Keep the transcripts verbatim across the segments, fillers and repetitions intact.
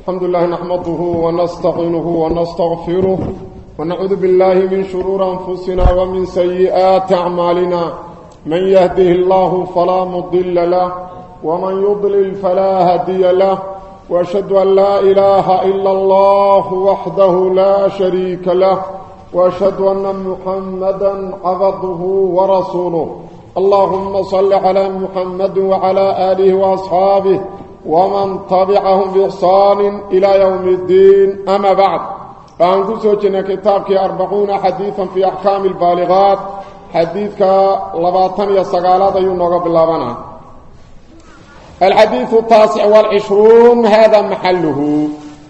الحمد لله نحمده ونستعينه ونستغفره ونعوذ بالله من شرور أنفسنا ومن سيئات أعمالنا من يهده الله فلا مضل له ومن يضلل فلا هادي له وأشهد أن لا إله إلا الله وحده لا شريك له وأشهد أن محمدا عبده ورسوله اللهم صل على محمد وعلى آله وأصحابه ومن تبعهم بإحسان إلى يوم الدين أما بعد فأنكو سوچنا كتابك أربعون حديثا في أحكام البالغات حديثك لباطن يسقالات ينوغ باللبنا الحديث التاسع والعشرون هذا محله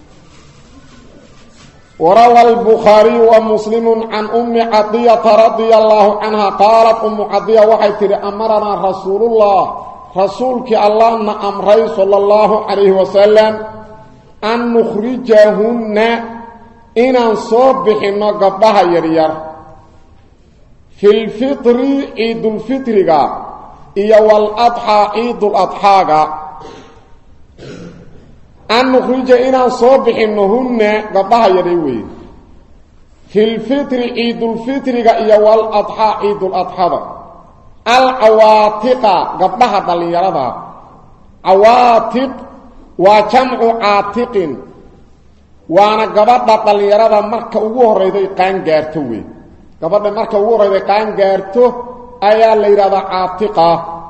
وروى البخاري ومسلم عن أم عطية رضي الله عنها قالت أم عطية وحيث أمرنا رسول الله رسولك الله أمري صلى الله عليه وسلم أن نخرجهن إن نصبحن قبها يرير في الفطر عيد الفطر إيا والأضحى عيد الأضحى أن نخرج إن نصبحنهن قبها يرير في الفطر عيد الفطر إيا والأضحى عيد الأضحى العواتق قبلها دليرها عواتق وجمع عاتق وانا قبضها دليرها marka ugu horeyday qaan gaarto way gabadha marka ugu horeyday qaan gaarto ayaa la yiraahdaa aatiqa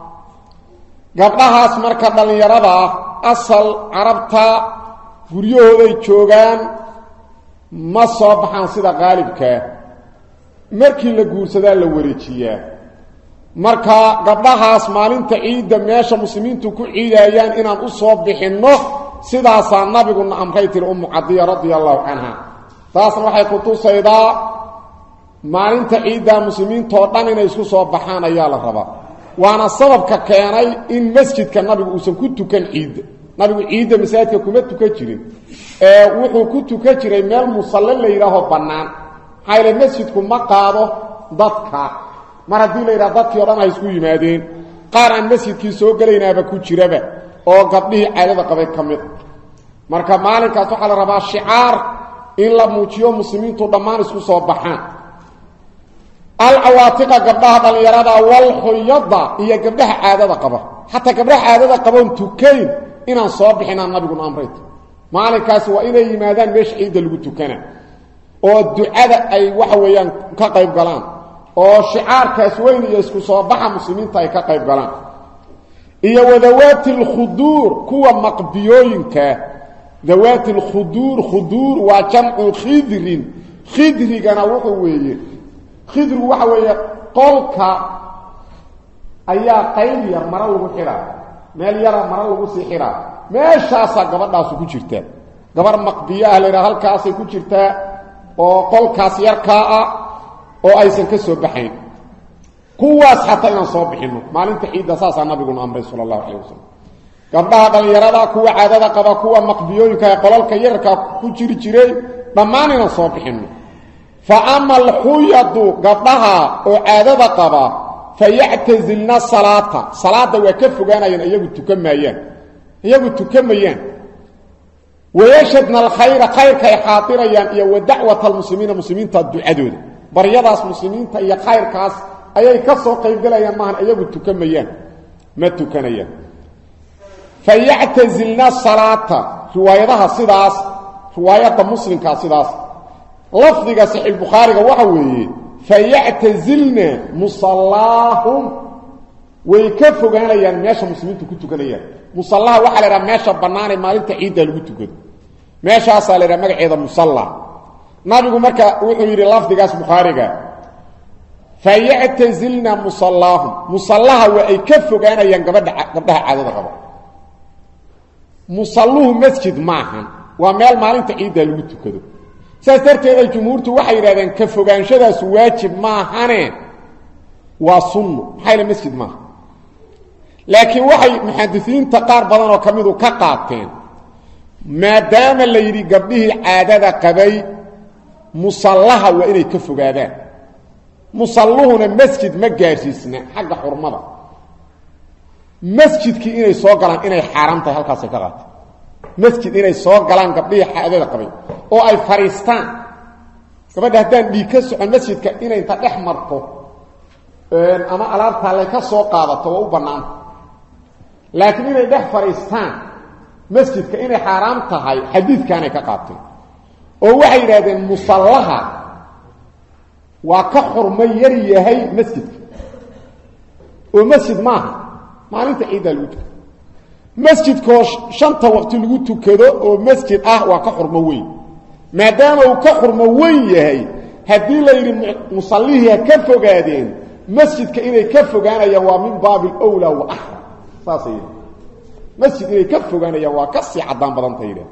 gabdhahaas marka dhallinyarada asal arabta guryahooday joogaan ma soo baxaan sida qaalibka markii la guursadaa la wareejiyaa marka gabdhahaas maalinta ciida meesha muslimiintu ku ciidayaan inaan u soo bixino sidaas nabiguna amray tir ummu Cadiya radiyallahu anha taasna waxay ku tusaydaa maalinta ciida muslimiintu oo dhan inay isku soo baxaan ayaa la rabaa waana sababka keenay in masjidka nabigu uusan ku tukan ciida nabigu ciida masaajidka kuma tukan jirin ee wuxuu ku tukan jiray meel musalla la yiraahdo banaan hayla masjidku ma qaado dadka mar hadii la yiraahdo dadkii oo dhan ay isku yimaadeen qaar aan masjidkii soo galaynaaba ku jiraba oo gabdhii caadada qabay kamid marka maalinkaas waxa la rabaa shicaar in la muujiyo muslimiintu dhammaan isku soo baxaan al awaatiqa gabdhaha dhalinyarada wal khuyada iyo gabdhaha caadada qaba hatta gabdhaha caadada qaboon tukayn inaan soo bixinaa nabiguna amray maalinkaas waa inay yimaadaan meesha ciida lagu tukana oo ducada ay waxa weeyaan ka qayb galaan oo shicaarkaas weyn iyo isku soo baxa muslimiinta ay ka qayb galaan iyo wadawaatil khudur kuwa maqbiyooyinka dawaatil khudur khudur waa jamcu khidrin khidrigana wuxuu weeye khidru waxa weeye qolka ayaa qayb yar mara lagu xiraa meel yar mara lagu sii xiraa meeshaas gabadhaas ku jirta gabar maqbiya ah leeyahay halkaas ay ku jirtaa oo qolkaas yarka ah oo aysan ka soo baxayn kuwaas xataa inaan soo bixino maalinta ciida saasa nabiguna amray sallallahu alayhi wasallam gabdhaha dhalinyarada kuwa caadada qaba kuwa maqbiyooyinka ee qolalka yarka ku jiri jiray dhammaan inaan soo bixino fa amal khuyadu gabdhaha oo caadada qaba fayatazilna salata salada waa ka fogaanayaan iyagu tukamayaan iyagu tukamayaan wayashadna alkhayra khayrka ay xaatirayaan iyo wadacwata almuslimiina muslimiinta ducadooda baryadaas muslimiinta iyo khayrkaas ayay ka soo qayb galayaan maahan iyagu tukamayaan ma tukanayaan fayatazilna salata riwaayadaha sidaas riwaayada muslimka sidaas lafdiga sahih bukhari ga waxa weeye fayatazilna musallahum way ka fogaanayaan meesha muslimiintu ku tukanayaan musallaha waxa la yiraahdaa meesha banaanay maalinta ciida lagu tukado meeshaas la yiraahdaa magaceeda musalla nabigu marka wuxuu yiri lafdigaas bukhariga fayatazilna musallahum musallaha wa ay ka fogaanayaan gabadha gabdhaha caadada qaba musalluhu masjid maahan waa meel maalinta ciida lagu tukado saas darteed jumhuurtu waxay yiraahdeen ka fogaanshadaas waajib maahane waa sunno hayla masjid maaha laakiin waxay muhaddisiinta qaar badan oo kamidu ka qaateen maadaama la yiri gabdhihii caadada qabay musallaha waa inay ka fogaadaan musalluhuna masjid ma gaarsiisna xagga xurmada masjidkii inay soo galaan inay xaraam tahay halkaas ka qaatay masjid inay soo galaan gabdhihii xaadada qabay oo ay fariistaan gabadha haddaan dhiig ka socon masjidka inay inta dhex marto ama alaabtaa lay ka soo qaadato waa u bannaan laakiin inay dhex fariistaan masjidka inay xaaraam tahay xadiidkaanay ka qaateen oo waxay yidhahdeen musallaha waa ka xurmo yar yahay masjidka oo masjid maaha maalinta ciiddaa lagu tukado masjidkoo shanta waqti lagu tukado oo masjid ah waa ka xurmo weyn maadaama uu ka xurmo weyn yahay haddii la yidhi musallihii ha ka fogaadeen masjidka inay ka fogaanayaan waa min baabi alawlaa wa axra saasay yidhi masjid inay ka fogaanayaan waa ka sii caddaan badanta yidhah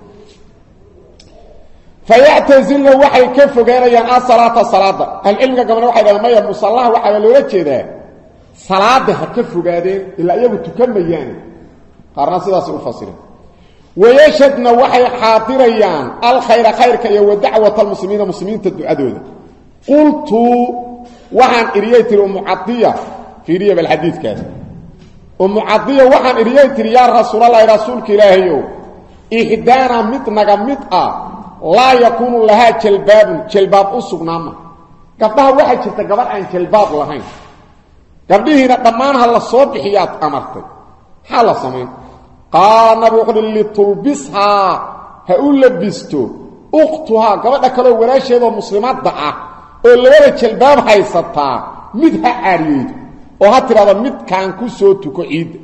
fayactazilna waxay ka fogaanayaan asalaata salaada ahlucilmiga gabana waxay dhahdeen maya musallaha waxaa loola jeedaa salaada ha ka fogaadeen ilaa iyagu tukamayaan qaarna sidaasay u fasireen wayashadna waxay xaadirayaan alkhayra khayrka iyo wadacwata almuslimiina muslimiinta ducadooda qultu waxaan iriyay tiri umu cadiya fiiriya balxadiidkaas umu cadiya waxaan iriyay tiri yaa rasuulallahi rasuulka ilaahayow ixdaana mid naga mid ah laa yakuunu lahaa jalbaabun jalbaab u sugnaama gabdhaha waxaa jirta gabadh aan jalbaab lahayn gabdhihiina dhammaan ha la soo bixiyaad amartay maxaa la samayn qaala nabi wuxuu uhi litulbishaa ha u labisto ukhtuhaa gabadha kaleo walaasheedoo muslimadda ah oo labada jalbaab haysataa mid ha caariyeydo oo ha tidhahdo midkaan ku soo tuko ciidda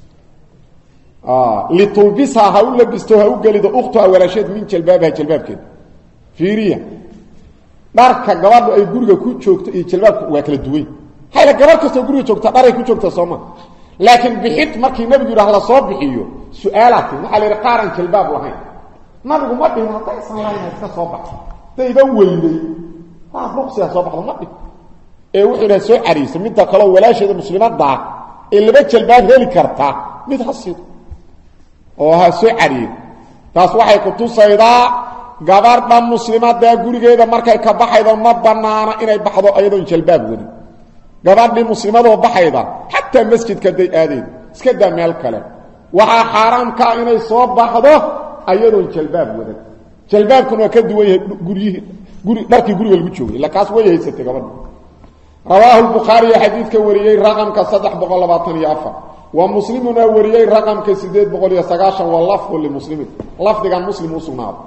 litulbishaa ha u labisto ha u gelido ukhtuhaa walaasheed min jalbaabiha jalbaabkeeda fiiriya dharka gabadhu ay guriga ku joogto iyo jalbaabka waa kala duwan hayla gabadh kastoo guriga joogta dharay ku joogta sooma laakiin bixid markii nabigu yidhaah la soo bixiyo su-aalaati waxaa la yidhi qaaran jalbaab lahayn nabigu ma dhihin haddaysan lahayn iska soo baxo dayba weyday waa ruqsiga soo baxdo ma dhihin ee wuxuu yidhaha soo cariisa midda kaleo walaasheeda muslimaddaa ee laba jalbaab heli karta mid ha sido oo ha soo cariyo taas waxay ku tusaydaa gabadha muslimaddaa gurigeeda markay ka baxaydo ma bannaana inay baxdo ayadoon jalbaab wadin gabadhii muslimadoo baxayda xataa masjidka day aadeen iska daa meel kale waxaa xaaraam ka ah inay soo baxdo ayadoon jalbaab wadan jalbaabkuna waa ka duwan yahay guryihii guri dharkii guriga lagu joogay ila kaas way haysatay gabadha rawaahu lbukhaariya xadiidka wariyey raqamka saddex boqol labaatan iyo afar wa muslimuna wariyey raqamka sideed boqol iyo sagaashan wa lafdu limuslimin lafdigan muslim u sugnaado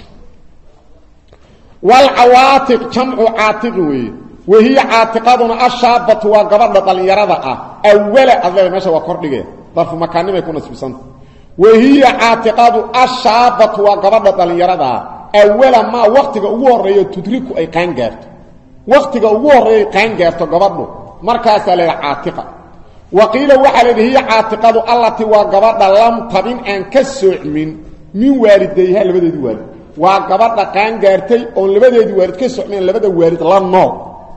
walcawaatiq jamcu caatiqi weeye wahiya caatiqaduna ashaabatu waa gabadha dhallinyarada ah awala adle meesha waa kordhigee darfu makaanimay ku nasbisanta wahiya caatiqadu ashaabatu waa gabadha dhallinyarada ah awala maa waktiga ugu horeeyo tudriku ay qaan gaarto waktiga ugu horeeya ay qaan gaarto gabadhu markaasaa leedaha caatiqa wa qiila waxaa leedaha hiya caatiqadu allati waa gabadha lam tabin aan ka soocmin min waalidayha labadeedii waalid waa gabadha qaan gaartay oon labadeedii waalid ka socmeen labada waalid la nool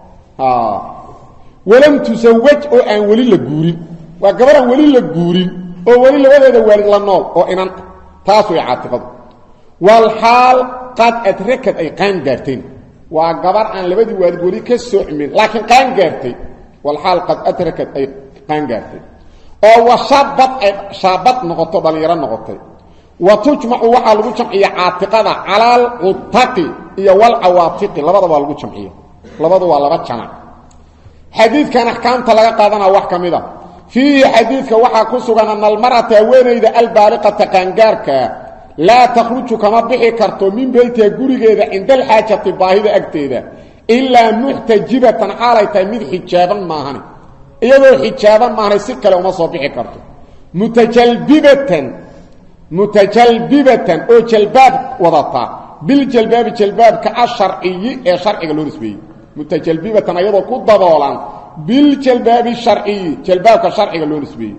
walam tusawaj oo aan weli la guurin waa gabadhan weli la guurin oo weli labadeeda waalid la nool oo inan taas way caatiqadu walxaal qad adrakad ay qaan gaarteen waa gabarh aan labadii waalid weli ka socmin laakiin qaan gaartay walxaal qad adrakad ay qaan gaartay oo washabad ay shaabad noqoto dhalinyaro noqotay wa tujmacu waxaa lagu jamciya caatiqada cala alcutaqi iyo walcawaatiqi labadaba waa lagu jamciya labadu waa laba jamac xadiidkan axkaamta laga qaadanaa wax ka mid a fiihi xadiidka waxaa ku sugan ana almar'ata haweenayda albaaliqata qaangaarka laa takhruju kama bixi karto min beytiha gurigeeda cinda alxaajati baahida agteeda ilaa muxtajibatan xaalay tahay mid xijaaban maahane iyadoo xijaaban maahanay si kale uma soo bixi karto mutajalbibatan mutajalbibatan oo jalbaab wadata biljalbaabi jalbaabka asharciyi ee sharciga loo nisbeeyey mutajalbibatan ayadoo ku daboolan biljalbaabi sharciyi jalbaabka sharciga loo nisbeeyey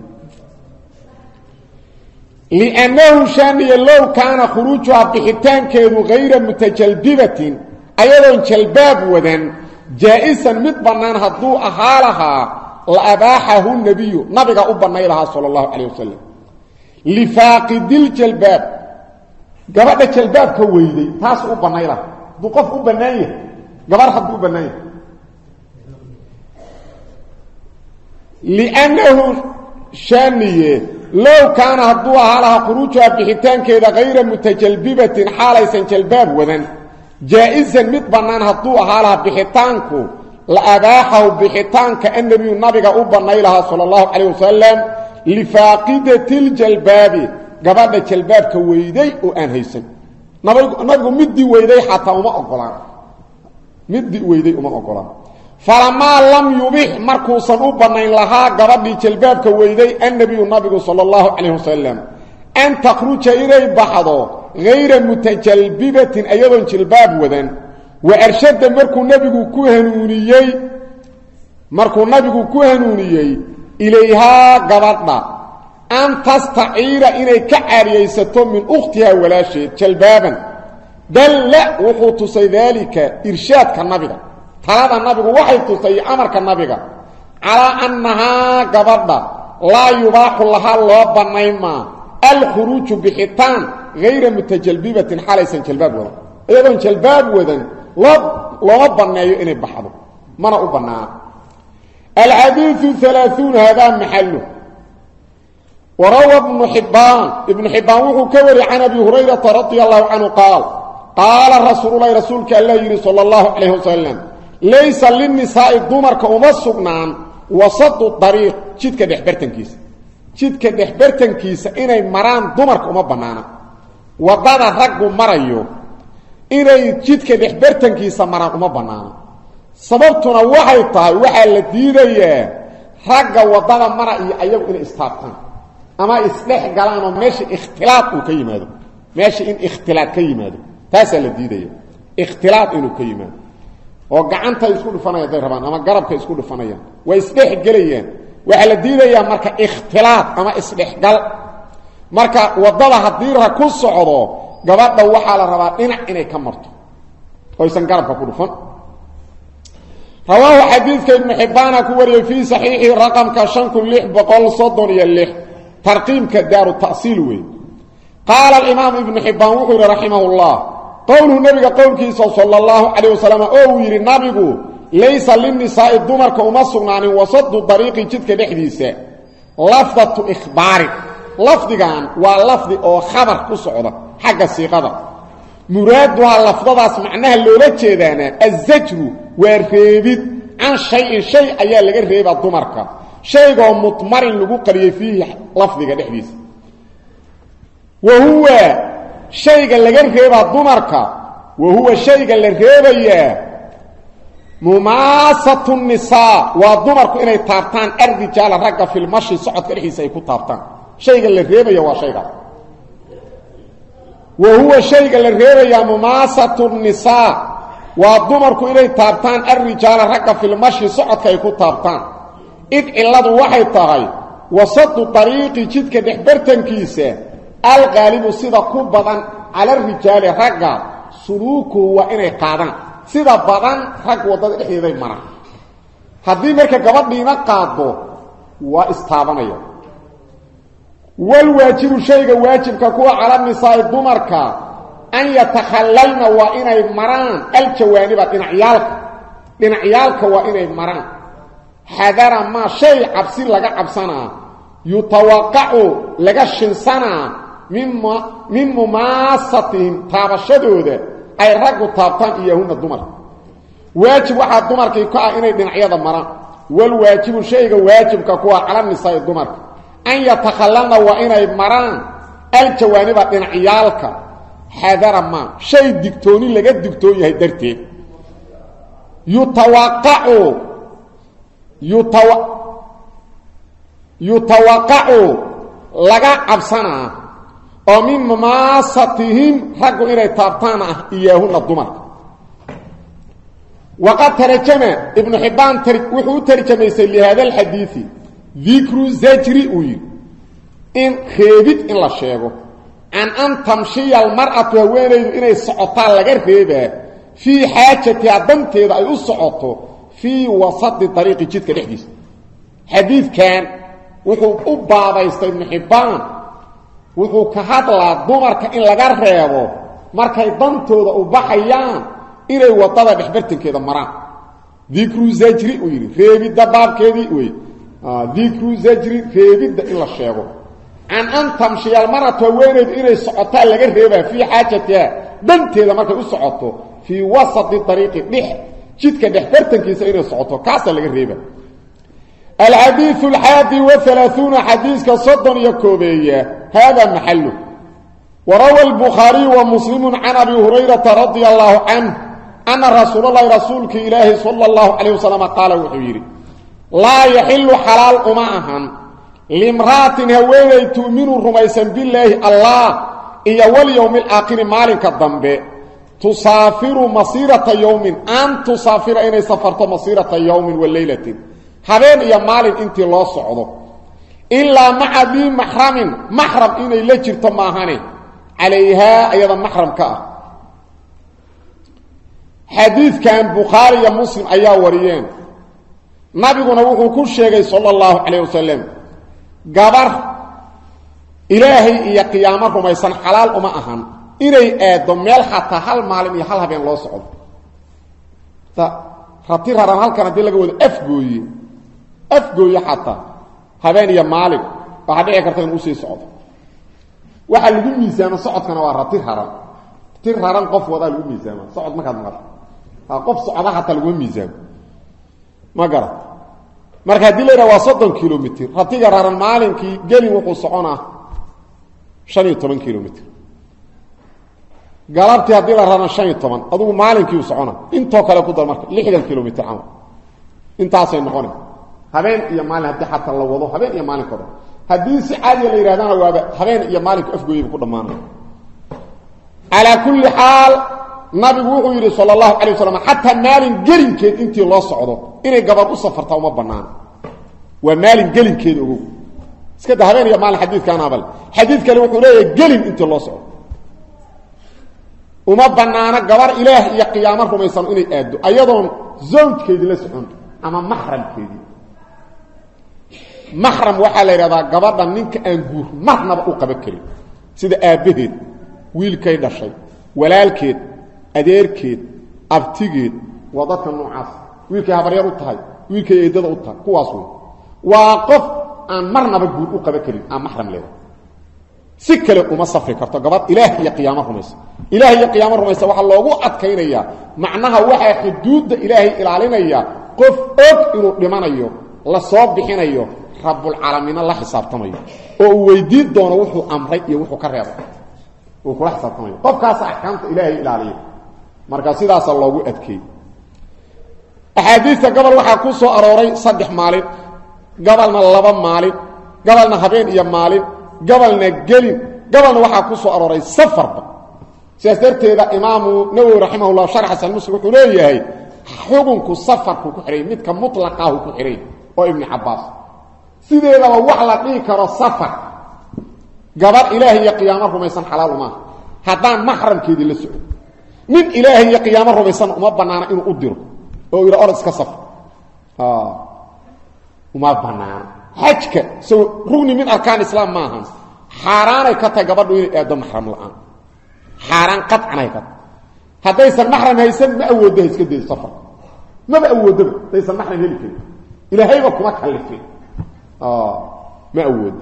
liannahu shaaniya low kaana khuruujuhaa bixitaankeedu hayra mutajalbibatin ayadoon jalbaab wadan jaa-isan mid bannaan hadduu ahaa lahaa la abaaxahu nebiyu nabiga u bannay lahaa sala allahu calayh wasalam lifaaqidiljalbaab gabadha jalbaabka weyday taas u bannay lahaa hadduu qof u bannaan yahay gabarh hadduu u bannaan yahay liannahu shaaniye low kaana hadduu ahaa lahaa khuruujuha bixitaankeeda hayra mutajalbibatin xaalaysan jalbaab wadan jaa-isan mid bannaan hadduu ahaa lahaa bixitaanku la abaaxahu bixitaanka annabiyu nabiga u bannay lahaa sala allahu calayh wasalam lifaaqidati ljalbaabi gabadha jalbaabka weyday oo aan haysan nabigu midii weyday xataa uma ogolaan midii weyday uma ogolaan falamaa lam yubix markuusan u bannayn lahaa gabadhii jalbaabka weyday annabiyu nabigu sala allahu calayh wasalam an takhruja inay baxdo hayra mutajalbibatin ayadoon jilbaab wadan wa arshada markuu nabigu ku hanuuniyey markuu nabigu ku hanuuniyey ilayhaa gabadha an tastaciira inay ka caariyaysato min ukhtihaa walaasheed jalbaaban dalla wuxuu tusay daalika irshaadka nabiga talada nabigu waxay tusay amarka nabiga calaa annahaa gabadha laa yubaaxu lahaa loo bannaymaa alkhuruuju bixitaan hayra mutajalbibatin xalaysan jalbaab wadan iyadoon jalbaab wadan loo looma banneeyo inay baxdo mana u bannaana alxadiiu alaaثuun hadaa maxalu وروى ابن حبان ابن حبان وحو كوري عن أبي هريرة رضي الله عنه قال قال رسول الله رسولك الله يري صلى الله عليه وسلم ليس للنساء الدمر كأمسقنان وسط الطريق جدك دحبرتن كيس جدك دحبرتن كيس إني مران دمر كأمبنانا وضانا رقو مريو إني جدك دحبرتن كيس مران كأمبنانا سببتنا وحي طاي وحي الذي رقو وضانا مرأي أيو إني استابتان ama islex galaan oo meesha ikhtilaaf uu ka yimaado meesha in ikhtilaaf ka yimaado taas la diiday ikhtilaaf inuu ka yimaado oo gacanta isku dhufanaya day rabaan ama garabka isku dhufanayaan way islex galayaan waxa la diidayaa marka ikhtilaaf ama islex gal marka wadada hadii ra ku socdo gabadha waxa la rabaa dhinac inay ka marto oo isan garabka ku dhufan رواه حديث ابن حبان كوري في صحيح رقم كشنك اللح بقول صدر يلح ترقيم كدار التأصيل وي قال الإمام ابن حبان وحر رحمه الله قوله النبي قول كيسا صلى الله عليه وسلم أوير النبي ليس للنساء الدمر كأمصنا عن وسط الطريق جدك بحديثة لفظة إخبار لفظ كان ولفظ أو خبر كسعودة حق السيقظة مرادها لفظة معناها اللولة جيدانا الزجر وارفيبت عن شيء شيء أيها لغير ريبا الدمر شيء مطمر لغو قريه فيه لفظك الحديث وهو شيء لغير ريبا الدمر وهو شيء لغير ريبا مماسة النساء والدمر إنه تابتان الرجال رقا في المشي صعد كالحيث يكون تابتان شيء لغير ريبا هو شيء وهو شيء لغير مماسة النساء والدمر إنه تابتان الرجال رقا في المشي صعد كالحيث تابتان إذ إلا وحي طاغي وسط الطريق جدك دحبرتن كيسة الغالب صيدا كبضا على الرجال رقا سلوكه وإنه قادان صيدا بضان رق وضد إحيذي مرا هذه مركة قبض لنا قادو واستابانيا والواجب شيء واجب ككوة على النساء الدمرك أن يتخللن وإنه مران الجوانب لنعيالك لنعيالك وإنه مران حذر ما شيء عبسي لغا عبسانا يتوقع لغا شنسانا مما من مماستهم تابشدود اي رغو تابتان ايهون الدمر واجب واحد دمر كي كا اني دنعيده مران والواجب شيء واجب ككوا على النساء الدمر ان يتخللن واني مران الجوانب دنعيالك حذر ما شيء دكتوني لغا دكتون يحي درتي يتوقع يتو... يتوقع لغا عبسنا ومن مماستهم حقوا إلى تابتانا إياهن الضمر وقد ترجم ابن حبان ترك... وحو ترجم لهذا الحديث ذكر زجري أوير إن خيبت إن لا شيء عن أن تمشي المرأة وين إلى السعطان لغير خيبة في حاجة دمتي أي السعطة في وسط طريق جدك الحديث حديث كان وحو أبابا يستيب محبان وحو كهدلا دمرك إن لغار ريبو مركا يضمتو دا أباحيان إلي وطادا بحبرتن كذا مران ذكرو زجري ويري فيبي دباب كذي وي آه ذكرو زجري فيبي دا إلا الشيغو عن أن تمشي المرأة ويند إني سعطاء لغا ريبا في حاجتها دنتيدا markay u socoto في وسط الطريق دح jidka dhexbartankiisa inay socoto kaas laga reeba الحديث الحادي والثلاثون حديث كصدن يكوبيه هذا محله وروى البخاري ومسلم عن أبي هريرة رضي الله عنه أن رسول الله رسولك إلهي صلى الله عليه وسلم قال وحبيري لا يحل حلال أماءها لامرأة هويني تؤمن رميسا بالله الله إيا واليوم الآخر مالك الضنب تسافر مصيرة يوم أن تسافر إني سفرت مصيرة يوم والليلة هذين إيا مالك انت الله صعده إلا مع ذي محرم محرم إني لجرت معهاني عليها أيضا محرم كأه حديث كان بخاري مسلم أيها وريان نبينا وحو كل شيء صلى الله عليه وسلم قبر إلهي إيا قيامة رميسان حلال أما أهان إني آدم ميل حتى هل معلم يحلها بين الله صعود خطير هران هل كانت دي لقود أفقوي أفقوي حتى هبين يا مالك وحد إيكارتين أوسي صعود waxa lagu miisaamo socodkana waa ratir haran tir haran qof wada lagu miisaamo socod ma ka maqal ha qof socda hata lagu miisaamo ma gara marka hadii la waa soddon kilomitir ratiga haran maalinkii gali wuxuu soconaa shan iyo toban kilomitir galabtii hadii la raran shan iyo toban adigu maalinkii uu soconaa intoo kale ku dar marka lixdan kilomitir ama intaas ay noqonay habeen iyo maalin hadii hata la wado habeen iyo maalin kooda hadii si caadi la yiraahdana waa habeen iyo maalin afgooyay ku dhamaanay ala kulli haal nabi wuxuu yiri sallallahu alayhi wasallam hatta maalin gelinkeed intii loo socdo inay gabar u safarta uma banaan waa maalin gelinkeed ugu iska daa habeen iyo maalin xadiidkan abal xadiid kale wuxuu leeyahay gelin intii loo socdo uma banaana gabar ilaah iyo qiyaamah rumaysan inay aado ayadoon zawjkeed la socon ama mahramkeed محرم waxa la yiraahdaa gabadha ninka aan guur marnaba u qaba kari sida aabaheed wiilkay dhashay walaalkeed adeerkeed abtigeed wadadka noocaas wiilkay habaryar u tahay wiilkay eedada u tahay kuwaas waa qof aan marnaba guur u qaba kari aan mahram leeyahay si kale uma safri karto gabadh ilaah iyo qiyaamah rumaysa ilaah iyo qiyaamah rumaysa waxa loogu adkaynaya macnaha waxa xuduudda ilaahay ilaalinaya qof og inuu dhimanayo la soo bixinayo رب العالمين الله حسابتمايو او ويديد دونه وحو امري iyo wuxuu ka reebo oo kula xisabtamayo qofkaas ahkaamta ilaahay ilaaliyo marka sidaas loogu adkeey ahadiista gabal waxa ku soo arooray saddex maalin gabalna laba maalin gabalna habeen iyo maalin gabalna gelin gabalna waxa ku soo arooray safarba siyaasarteeda imaamu nawawi rahimahullah sharh hasan muslim wuxuu leeyahay xukunku safarku ku xiray midka mutlaqah ku xiray oo ibn abbas sideeda wax la dhigi karo safar gabar ilaahay iyo qiyaamah rumaysan xalaal uma hadaan mahramkeedii la socdo min ilaahay iyo qiyaamah rumaysan uma banaana inuu u diro oo ila orad iska safar ha uma banaana hajka soo rugni min arkaan islaam ma ahan xaraanay ka tahay gabadhu inay aado mahram la'aan xaraan qadcanay ka hadaysan mahram haysan ma awoodo iska deed safar ma awoodo hadaysan mahram heli karin ilaahay ba kuma kallifin اه ما اود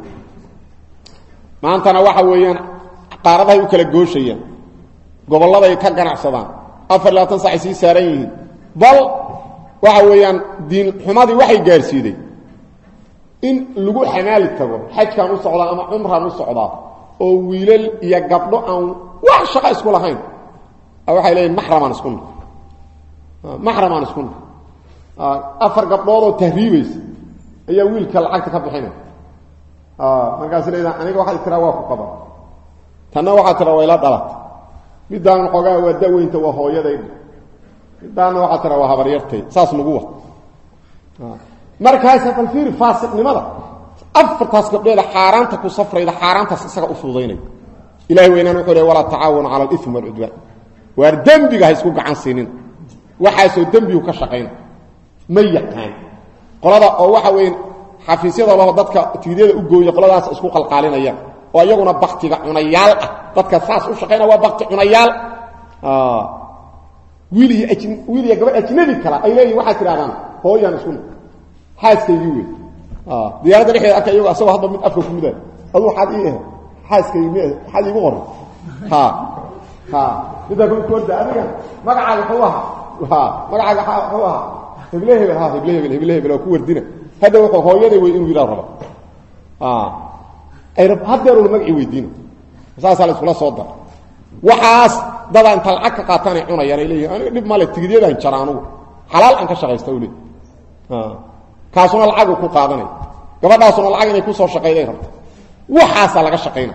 ما انتنا waxa weeyaan qaaradahay u kala gooshayaan gobolada ay ka ganacsadaan afar iyo labaatan saac si saaran yihiin bal waxa weeyaan diin xumadii waxay gaarsiiday in lagu xamaal tago xajkan u socda ama umraan u socda oo wiilal iyo gabdho aan wax shaqo isku lahayn waxay leeyihiin mahraman isku mahraman isku afar gabdhood oo tahriibays ayaa wiilka lacagta ka bixinay ah markaas leeyahay aniga waxa tira waa ku qaba tanna waxa tira wayla dhalat midaan xogaa waa daweynta waa hooyaday midaan waxa tira waa habaryartay saas lagu wax ah markaas afal fiir faasiqnimada afartaas gabdheeda xaaraanta ku safrayda xaaraantaas isaga u fududeynay ilaahay weynaan wuxuu leeyahay wala taawun ala al-ithm wal udwan waar dambiga ha isku gacan siinin waxa soo dambigu ka shaqeyn ma yaqaan qolada oo waxa weyn xafiisyada loo dadka tiidada u gooyo qoladaas isku qalqaalinayaan oo iyaguna baqtiga cunayaal ah dadka saas u shaqeynaa waa baqti cunayaal ah wiili ajin wiili gabadh ajnabi kala ay leeyihiin waxa tiraadaan hooyan isku haaskaygi weey ah diyaarada dhexdeeda arka iyagu asoo hadba mid afka ku miday adu xad ii xaaskayga xad igu qor ha ha ida ku korda adiga magacaaga xuwaha ha magacaaga xuwaha heblehe ha heblehe heblehe bela ku wardina hada wuxuu hooyaday way inuu yiraahdo raba ah ay rab hadeeru magaci weydiino saas la isku soo dar waxaas dada inta lacag ka qaatanay cunayaan ilayeen aniga dib male tigidyadan jaraanu xalaal aan ka shaqaysto wali ah kaasuna lacag ku qaadanay gabadhaasuna lacag inay ku soo shaqeeyay rabto waxaas laga shaqeeyna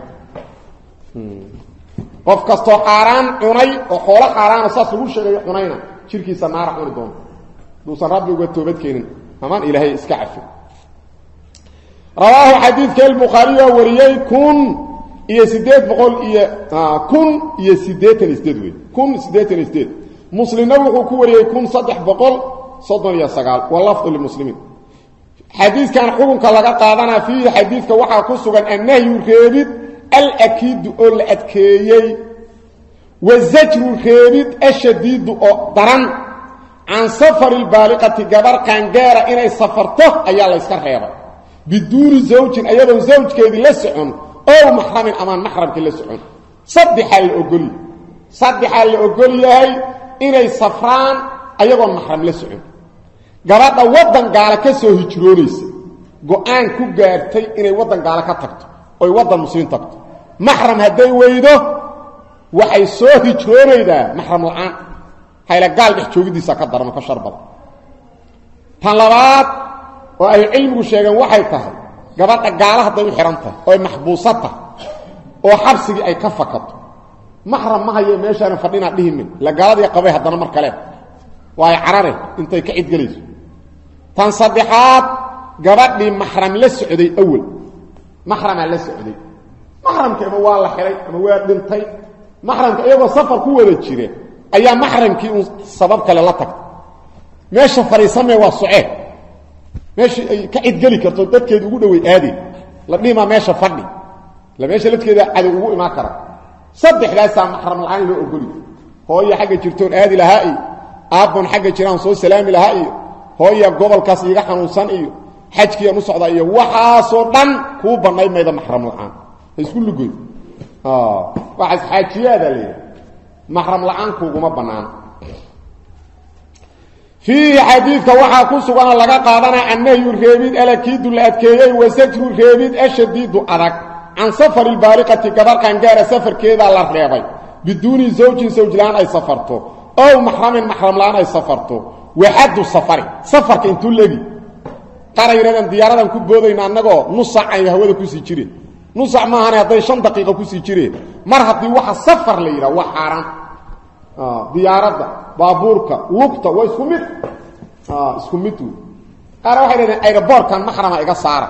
qof kasto xaraan cunay oo xoolo xaraan saas lagu sheegay cunayna jirkiisa naar cuni doon duusan rabbi uga toobad keenin amaan ilaahay iska cafi rawaahu xadiidka al-bukhari wariyay kun iyo sideed boqol iyo kun iyo sideetan iyo sideed way kun sideetan iyo sideed muslimna wuxuu ku wariyay kun saddex boqol soddon iyo sagaal walafdu lilmuslimiin xadiidkan xukunka laga qaadana fihi xadiidka waxa ku sugan annahyu reebid al-akid ul adkeeyay wazajru reebid ashadid oo daran an safar al-baliqati gabar qangaara inay safarto ayaa la iska reebay biduuni zawjin ayadoo zawjkeedii la socon oo mahramin amaan mahramki la socon saddex hal ogoli saddex hal ogol yahay inay safraan ayagoo mahram la socon gabadha wadan gaala ka soo hijroonaysa go'aan ku gaartay inay wadan gaala ka tagto oo wadan muslimiin tagto mahram haday weydo waxay soo hijroonaydaa mahram la'aan hayla gaal dhex joogidiisa ka darmo ka sharbada tan labaad oo ay cilmigu sheegan waxay tahay gabadha gaalaha haday u xirantahay oo maxbuusata oo xabsigi ay ka fakato mahram ma hayo meeshaan fadhina dhihimin la gaaladii qabay hadana mar kale way carare intay ka cid galayso tan saddexaad gabadhii mahram la socday awal mahram la socday mahramka ama waa la xiray ama waa dhintay mahramka iyagoo safar ku wada jireen ayaa mahramkii uu sabab kale la tagtay meesha fariisamay waa suceed meesha ay ka cid gali karto dadkeedu ugu dhaway aadi la dhima meesha fadhi la meesha ladkeeda cad ugu iman kara saddexdaas mahram la'aan loo ogoli hooyo xagga jirtoon aadi lahaa aabban xagga jiraan soo salaami lahaa iyo hooyo gobolkaas iga xanuunsan iyo xajkiya u socda iyo waxa soo dhan ku banay meeda mahram la'aan isku lugoy ah waxa xajiyada leeyahay mahram la'aan kuuma banaan fi hadithka waxa ku sugan laga qaadana annahu reebid alakiid la adkeeyay wasajru reebid ashadid adag an safar albaliqati gabar kan gaara safarkeeda la reebay biduuni zawjin zawjlaan ay safarto أو محرم محرم لان أي سفرته وحد السفر سفر كنتو لغي قرى يردان دياردان كبودين أنكو نص ساعة يهوذا كسي جيرين نص ساعة ما هاني هدي شن دقيقة كسي جيرين مرحب وحا سفر ليرا وحاران آه دياردان بابوركا وقتا واسكمت آه اسكمتو قرى واحد يردان ايربور كان محرم ايقا سارة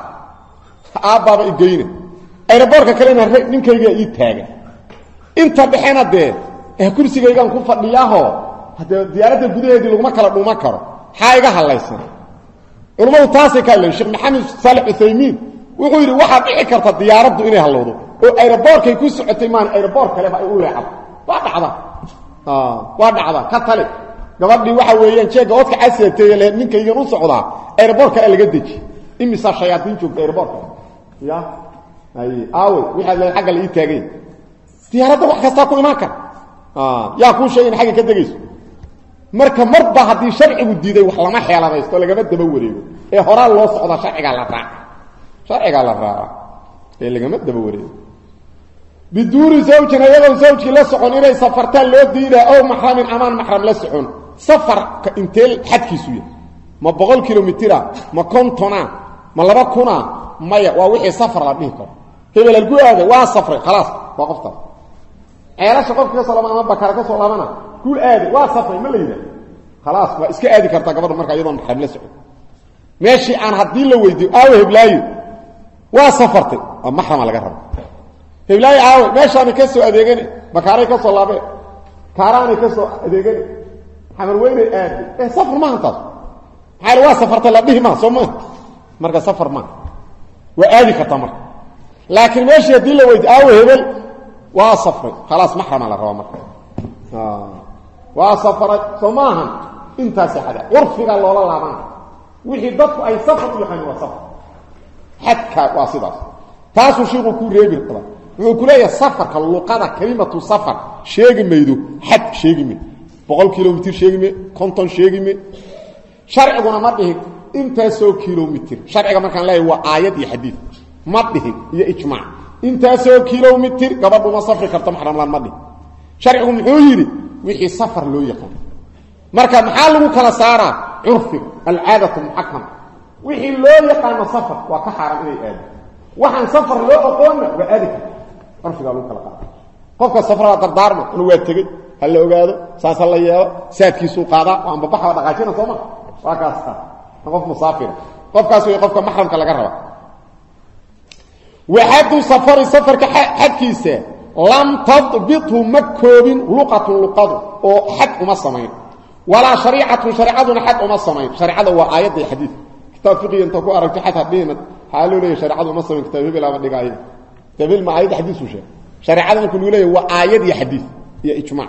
آبابا ايقاين ايربوركا كلينا ننكا ايقا ايتاقا انت بحينا دي ee kursigaygan ku fadhiyaho hada diyaaradda gudaheedii lagu ma kala dhuuma karo xayga halaysan ulumadu taasay ka leeyahay Sheikh Maxamed Salih Uthaymeen wuxuu yiri waxa dhici karta diyaaraddu inay halowdo oo aeroboortkay ku socotay maan aeroboort kale ba ay u leexad waa dhacda ah waa dhacda ka tali gabadhii waxa weeyaan jeega odka casiyatay ninkaygan u socdaa aeroboort kale laga deji imisa shayaadiin joogta aeroboort ya ay aaw waxa la xaga la taagay diyaaradda wax kasta ku iman kara ah yaa ku sheegin xaga ka dagayso marka marba hadii sharcigu diiday wax lama xeeladaysto laga daba wareego ee horaa loo socda sharciga la raac sharciga la raac ee laga daba wareego biduuri zawjina yadoo zawjki la socon inay safartaan loo diiday oo mahram amaan mahram la socon safar ka intel xadkiisu yahay ma boqol kilomitir ma kontona ma laba kuna maya waa wixii safar la dhihi karo hebel alguaada waa safray خلاص waqfta ayra shaqo ka salaam ama bakar ka soo laabana kul aadi waa safay ma leeyna خلاص waa iska aadi karta gabadha marka iyadoo mahram la socon meeshii aan hadii la weydiyo aaw heblaayo waa safartay mahram laga rabo heblaayo aaw meeshaan ka soo adeegan bakaray ka soo laabay kaaraani ka soo adeegan xamar weyne aadi ee safar ma hantaas xal waa safartay la dhihi ma soo ma marka safar ma waa aadi karta marka laakiin meeshii hadii la weydiyo aaw hebel waa safray خلاص محرم على الروا marka ah waa safray soomahan inta saxada warfiga loola laaban wixii dadku ay safar u yahay waa safar xadka waa sidaas تاسو شيخو كو ريبي قبا wuxuu ku leeyahay safarka luqada kalimatu safar sheegi maydo xad sheegi me boqol kilomitir sheegi me konton sheegi me sharciguna ma dhihin inta soo kilomitir sharciga markaan leeyahay waa aayad iyo xadiis ma dhihin iyo ijmaac inta soo kilomitir gabadhu ma safri karto maxram laan ma dhihin sharcigu muxuu yiri wixii safar loo yaqaan marka maxaa lagu kala saaraa urfi al-aadatu muhakkama wixii loo yaqaan safar waa ka xaram inay aado waxaan safar loo aqoon waa aadika urfiga lagu kala qaadaa qofka safara dardaarmo inuu waa tagay hal la ogaado saas la yeelo saadkiisu qaada oo babaxa dhaqaajina Soomaa waa kaasta qof musaafir qofkaas way qofka mahramka laga raba waxadu safar safarka xadkiisa lam tadbitu makkobin luqatu luqadu oo xad uma samayn wala shari'atu shari'aduna xad uma samayn shari'ada waa aayad iyo xadiis kitaab fiqhi inta ku aragtay xad hadina xaalu leeyahay shari'adu uma samayn kitaab bila ma dhigay tabil ma aayad xadiis u sheeg shari'aduna ku leeyahay waa aayad iyo xadiis iyo ijmaac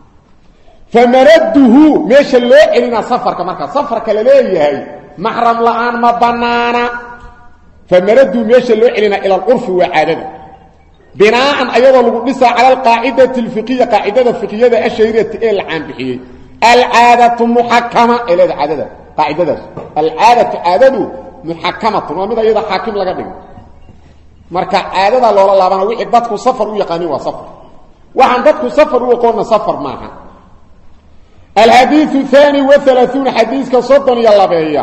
فمرده ماشي لو علينا سفرك marka safarka la leeyahay mahram la'aan ma banaana فمرده ماشي لو علينا الى العرف وعاده بناء ايضا لو دسا على القاعده الفقهيه قاعده الفقهيه الشهيره العام بخيه العاده محكمه الى العاده قاعده العاده عاده محكمه ومد ايضا حاكم laga dhigo marka caadada loo laabana wixii dadku safar u yaqaan waa safar waxaan dadku safar u aqoon safar maaha الحديث الثاني وثلاثون حديث كصدن يلا بيا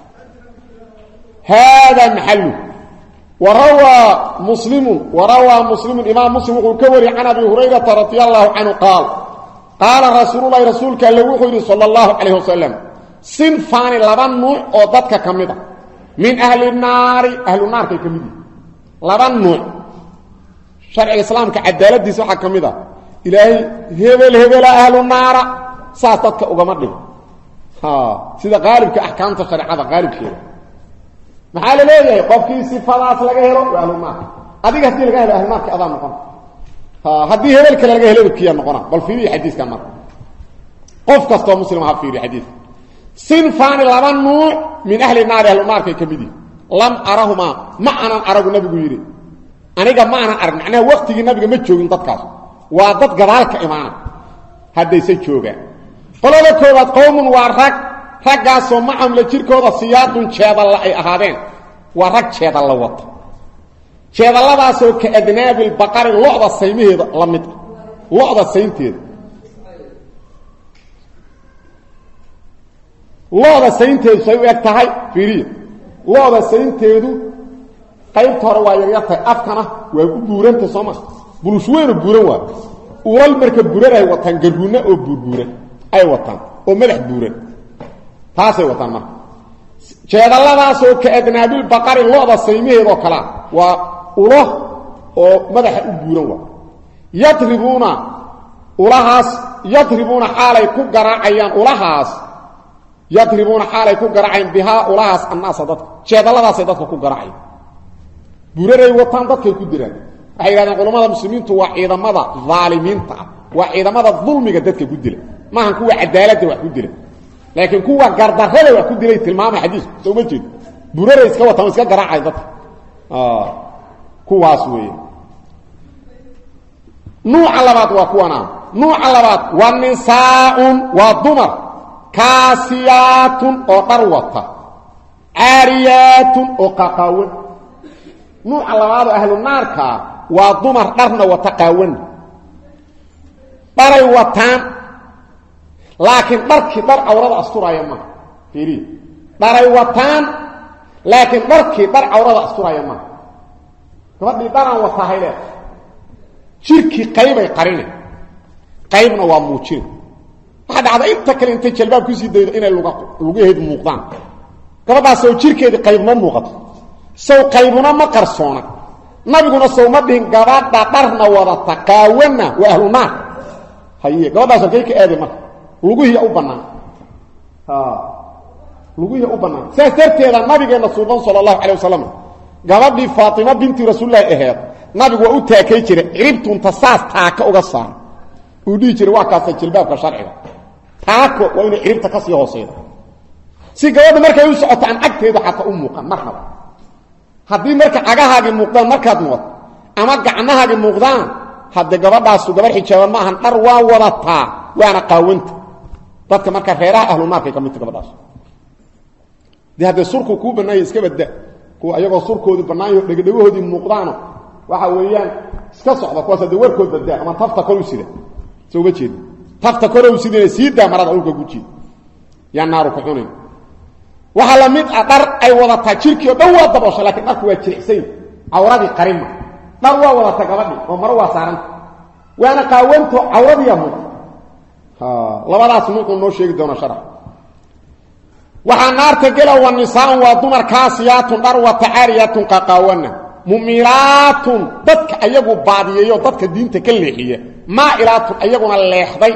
هذا محله وروى مسلم وروى مسلم الإمام مسلم وكوري عن أبي هريرة رضي الله عنه قال قال رسول الله رسولك اللي صلى الله عليه وسلم صنفان لبن نوع أو ضدك كمدة من أهل النار أهل النار كي كمدة لبن نوع شرع الإسلام كعدالة دي سوحة كمدة إلهي هبل هبل أهل النار ساعتك اوغما دغ ها sida qaalibka ahkaamta shariicada qaalibkeeda maxaa la leeyahay qofkii sifadaas laga helo waaluma adiga hadii laga helo ahmaadka adan noqon ha hadii hebel kale laga helo kiya noqona bal fiiri xadiiska mar qof kasto muslim ha fiiri xadiis sinfan laba nuuc min ahli naar ahli naar kay kamidi lam arahuma ma ana aragu nabigu yiri aniga ma ana arag macna waqtigi nabiga ma joogin dadkaas waa dad gadaalka imaan hadayse joogaan qolada koobaad qowmun waa rag raggaasoo macam la jirkooda siyaadun jeedal ay ahaadeen waa rag jeedal la wato jeedaladaasoo ka adnaabil baqari lo'da saymaheeda la mid lo'da saynteeda lo'da saynteedu say u eg tahay fiiriya lo'da saynteedu qaybta hore waa yaryartahay afkana waa u buuranta sooma bulush weyn oo buuran waa ural marka buuran ay wataan garuuna oo buurbuuran ay wataan oo madax buuran taasay wataan marka jeedaladaas oo ka adnaabil baqari lo'da saymeedo kala waa ulo oo madax u buuran waa yadribuna ulahaas yadribuna xaalay ku garaacayaan ulahaas yadribuna xaalay ku garaacayaan biha ulahaas annaas dad jeedaladaas dadka ku garaacay buuray wataan dadkay ku diraan waxay yiraahdaan culimada muslimiintu waa ciidamada zaalimiinta waa ciidamada dulmiga dadka ku dilay ما هن كوا عدالة وحكو دلة لكن كوا قردخلة وحكو دلة تلمام حديث سو مجد برورة اسكوا تمسكا قراع عيضت آه كوا سوية نوع علامات وكوانا نوع علامات والنساء والضمر كاسيات وقروة عاريات وقاقاون نوع علامات أهل النار كا والضمر قرن وتقاون بري وطان لكن بركي بر عورض أسطورة ما فيري بري وطان لكن بركي بر عورض أسطورة ما كفضل بران وطاهيلة شركي قيبة قرينة قيبنا وموشين هذا هذا انت كل انت جلباب كيسي دايد إنا اللغة هيد موقضان كفضل سو شركي دي قيبنا موقض سو قيبنا ما قرصونا نبيقنا سو مبهن قبات دارنا وضطقاونا وأهلنا هيا قفضل سو كيك آدي ما luguhiya u banaan ha luguhiya u banaan saasarteeda nabigeena suuban sallallahu alayhi wasallam gabadhi Fatima binti Rasuulillah ahayd nabigu waa u taakay jiray ciribtu inta saas taaka uga saar uu dhii jiray waa kaas jilbaabka sharciga taako waa inay ciribta ka sii hooseeyo si gabadha markay u socoto aan agteeda xataa u muuqan marxaba haddii marka cagahaagii muuqdaan markaad muuqato ama gacnahaagii muuqdaan haddee gabadhaasu gabar xijaaban ma ahan dhar waa wadataa waana qaawanta dadka marka reeraha ahlunaarkay ka midta gabadhaas dee haddee surku kuu bannaanya iska badda kuwa ayagoo surkoodii bannaayo dhegdhegahoodii muuqdaano waxa weeyaan iska socda kuwaas haddee warkood baddaa ama tafta kor u sida soo uma jeeda tafta kor u sidina sii daa marada dhulka gujiid yaa naaru ku cunin waxaa la mid ah dhar ay wadataa jirkii oo dhan waa daboosha laakiin dharku waa jiricsayn cawradii qarima dhar waa wadataa gabadhii oo maro waa saaranta waana qaawanto cawradiiyaa muuqda labadaas nuucuu noo sheegi doona sharx waxaa naarta gela wa nisaan waa dumar kaasiyaatun dhar wa tacaariyaatun qaqaawana mumilaatun dadka ayagu baadiyeeyo dadka diinta ka leexiya maa'ilaatun ayaguna leexday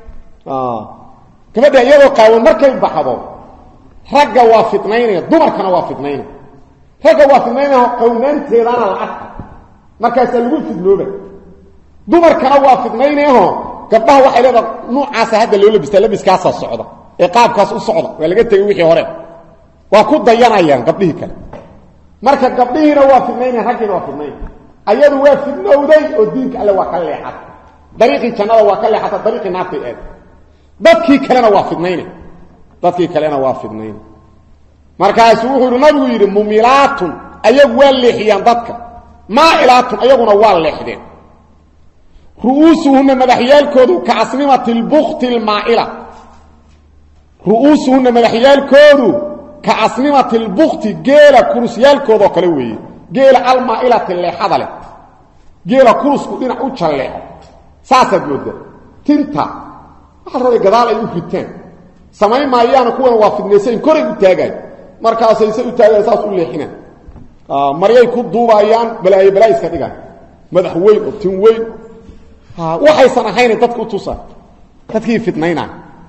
gabadha iyadoo qaawan markay baxdo ragga waa fitnaynaya dumarkana waa fitnaynaya ragga waa fitnaynaya qawnaanteedana la arka markaasaa lagu fidnooba dumarkana waa fitnaynayaho gabdhaha waxay leedaha nuucaasa hadda loo labistaa labiskaasaa socda ee qaabkaas u socda waa laga tegey wixii hore waa ku dayanayaan gabdhihii kale marka gabdhihiina waa fidnaynaya raggiina waa fidnaynaya ayadu waa fidnowday oo diinka alle waa ka leexata dariiqii jannada waa ka leexata dariiqii naartay aad dadkii kalena waa fidnaynay dadkii kalena waa fidnaynay markaasuu wuxuu yidhi nabigu yidhi mumilaatun ayagu waa leexiyaan dadka maa'ilaatun ayaguna waa leexdeen ru'uusuhunna madaxyaalkoodu ka asnimati lbukti lmaa'ila ru'uusuhunna madaxyaalkoodu ka asnimati lbukti geela kurusyaalkoodoo kale weeye geela almaa'ilati leexada leh geela kurusku dhinac u jalleexo saasaad moodaa tinta waxaa rabay gadaal ay u ritaan samayn maayaana kuwana waa fidnaysayn koray u taagaay markaasay se u taagayan saas u leexinaan maryay ku duubayaan balaayo balaa iska dhigaan madax weyn oo tin weyn waxaysan ahayna dadka u tusaan dadkii fidnaynaa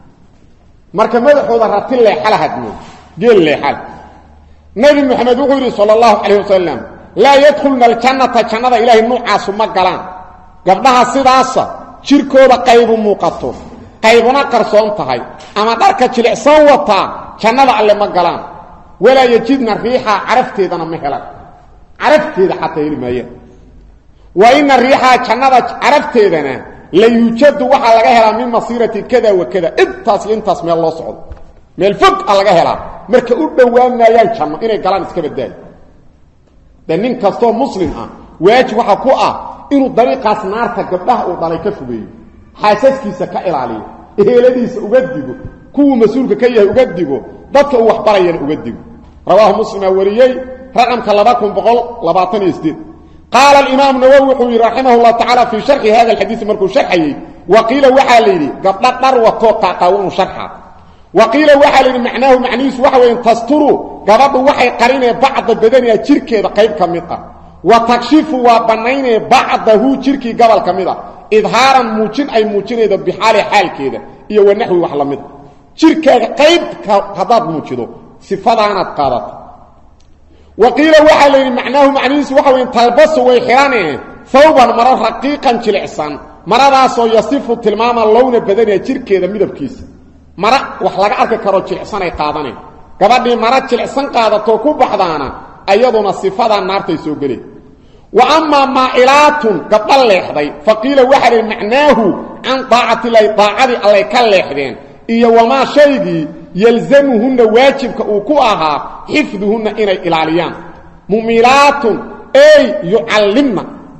marka madaxooda rati leexalahaad mood geel leexal nabi maxamed wuxuu yidhi sala allahu calayh wasalam laa yadkhulna aljannata jannada ilaahay nuucaasu ma galaan gabdhaha sidaasa jirkooda qaybu muuqato qaybuna qarsoon tahay ama dharka jilicsan wataa jannada alle ma galaan walaa yajidna riixaa carafteedana ma helaan carafteeda xataa heli maayaan wa ina riixaa jannada carafteedana la yuujadu waxaa laga helaa min masiirati kada wa kada intaas iyo intaas meel loo socdo meel fog a laga helaa marka u dhowaanayaan janno inay galaan iska badaayo de nin kastoo muslim ah waajib waxaa ku ah inuu dariiqaas naarta gabdhaha uu dhalay ka fogeeyo xaasaskiisa ka ilaaliyo eheladiisa uga digo kuwuu mas-uulka ka yahay uga digo dadka uu waxbarayana uga digo rawaahu muslimaa wariyey raqamka laba kun boqol labaatan iyo sideed qaala alimaam nawowi wuxuu yidhi raximah llahu tacaala fii sharxi hada alxadiisi markuu sharxayey wa qiila waxaa la yidhi gabdha dhar watoo qaaqaawanu sharxa wa qiila waxaa la yidhi macnaahu macnihiisu waxa weya tasturu gabadhu waxay qarinee bacda badaniha jirkeeda qayb ka mid ah wa takshifu waa bannaynee bacdahu jirkii gobol ka mid a idhaaran muujin ay muujinaydo bixaali xaalkeeda iyo wanaxwi wax la mid a jirkaaga qaybka haddaad muujido sifadaanaad qaadato wa qiila waxaa la yidhi macnaahu macnihiisu waxa weya talbasu way xihanee hawban maro raqiiqan jilicsan maradaasoo yasifu tilmaama lowna badaniha jirkeeda midabkiisa mara wax laga arki karo jilicsanay qaadaneen gabadhii mara jilicsan qaadatoo ku baxdaana ayaduna sifadaa naartay soo geleen wa amaa maa'ilaatun gabdha leexday fa qiila waxaa la yidhi macnaahu can daacatilahi daacadii allay ka leexdeen iyo wamaa shaygii yalzamuhunna waajibka uu ku ahaa xifduhunna inay ilaaliyaan mumilaatun ey yucallimna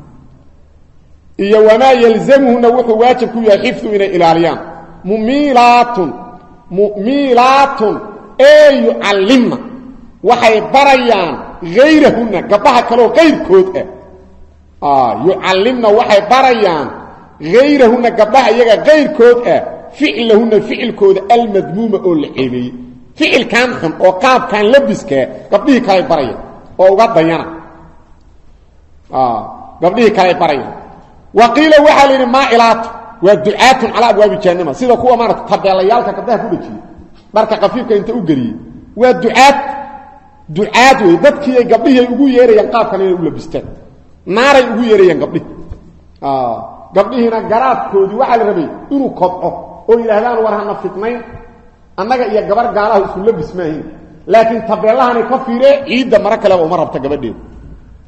iyo wamaa yalzamuhunna wuxuu waajib ku yahay xifdu inay ilaaliyaan mumilaatun mumilaatun ey yucallimna waxay barayaan hayrahunna gabdhaha kaleo qayrkood ah yucallimna waxay barayaan hayrahunna gabdhaha iyaga qayrkood ah ficlahunna ficilkooda almadmuuma oo la ceebeeyey ficilkan xun oo qaabkan labiskaa gabdhihii kaley barayaan oo uga dayana gabdhihii kaley barayaan wa qiila waxaa la yidhi maa'ilaatu waa ducaatun calaa abwaabi jahannama sida kuwa maarata tabeelayaalka gabdhaha ku dhajiyey dharka kafiifka inta u geliyey waa ducaad ducaad wey dadkii ay gabdhihii ay ugu yeerayaan qaabkan inay u labistaan naaray ugu yeerayaan gabdhihi gabdhihiina garaadkoodii waxaa la rabay inuu kodco oo yidhaahdaan war hana fitnayn annaga iyo gabar gaalaha isu labis maahin laakiin tabeellahanay ka fiiree ciidda maro kaleba uma rabta gabadheedu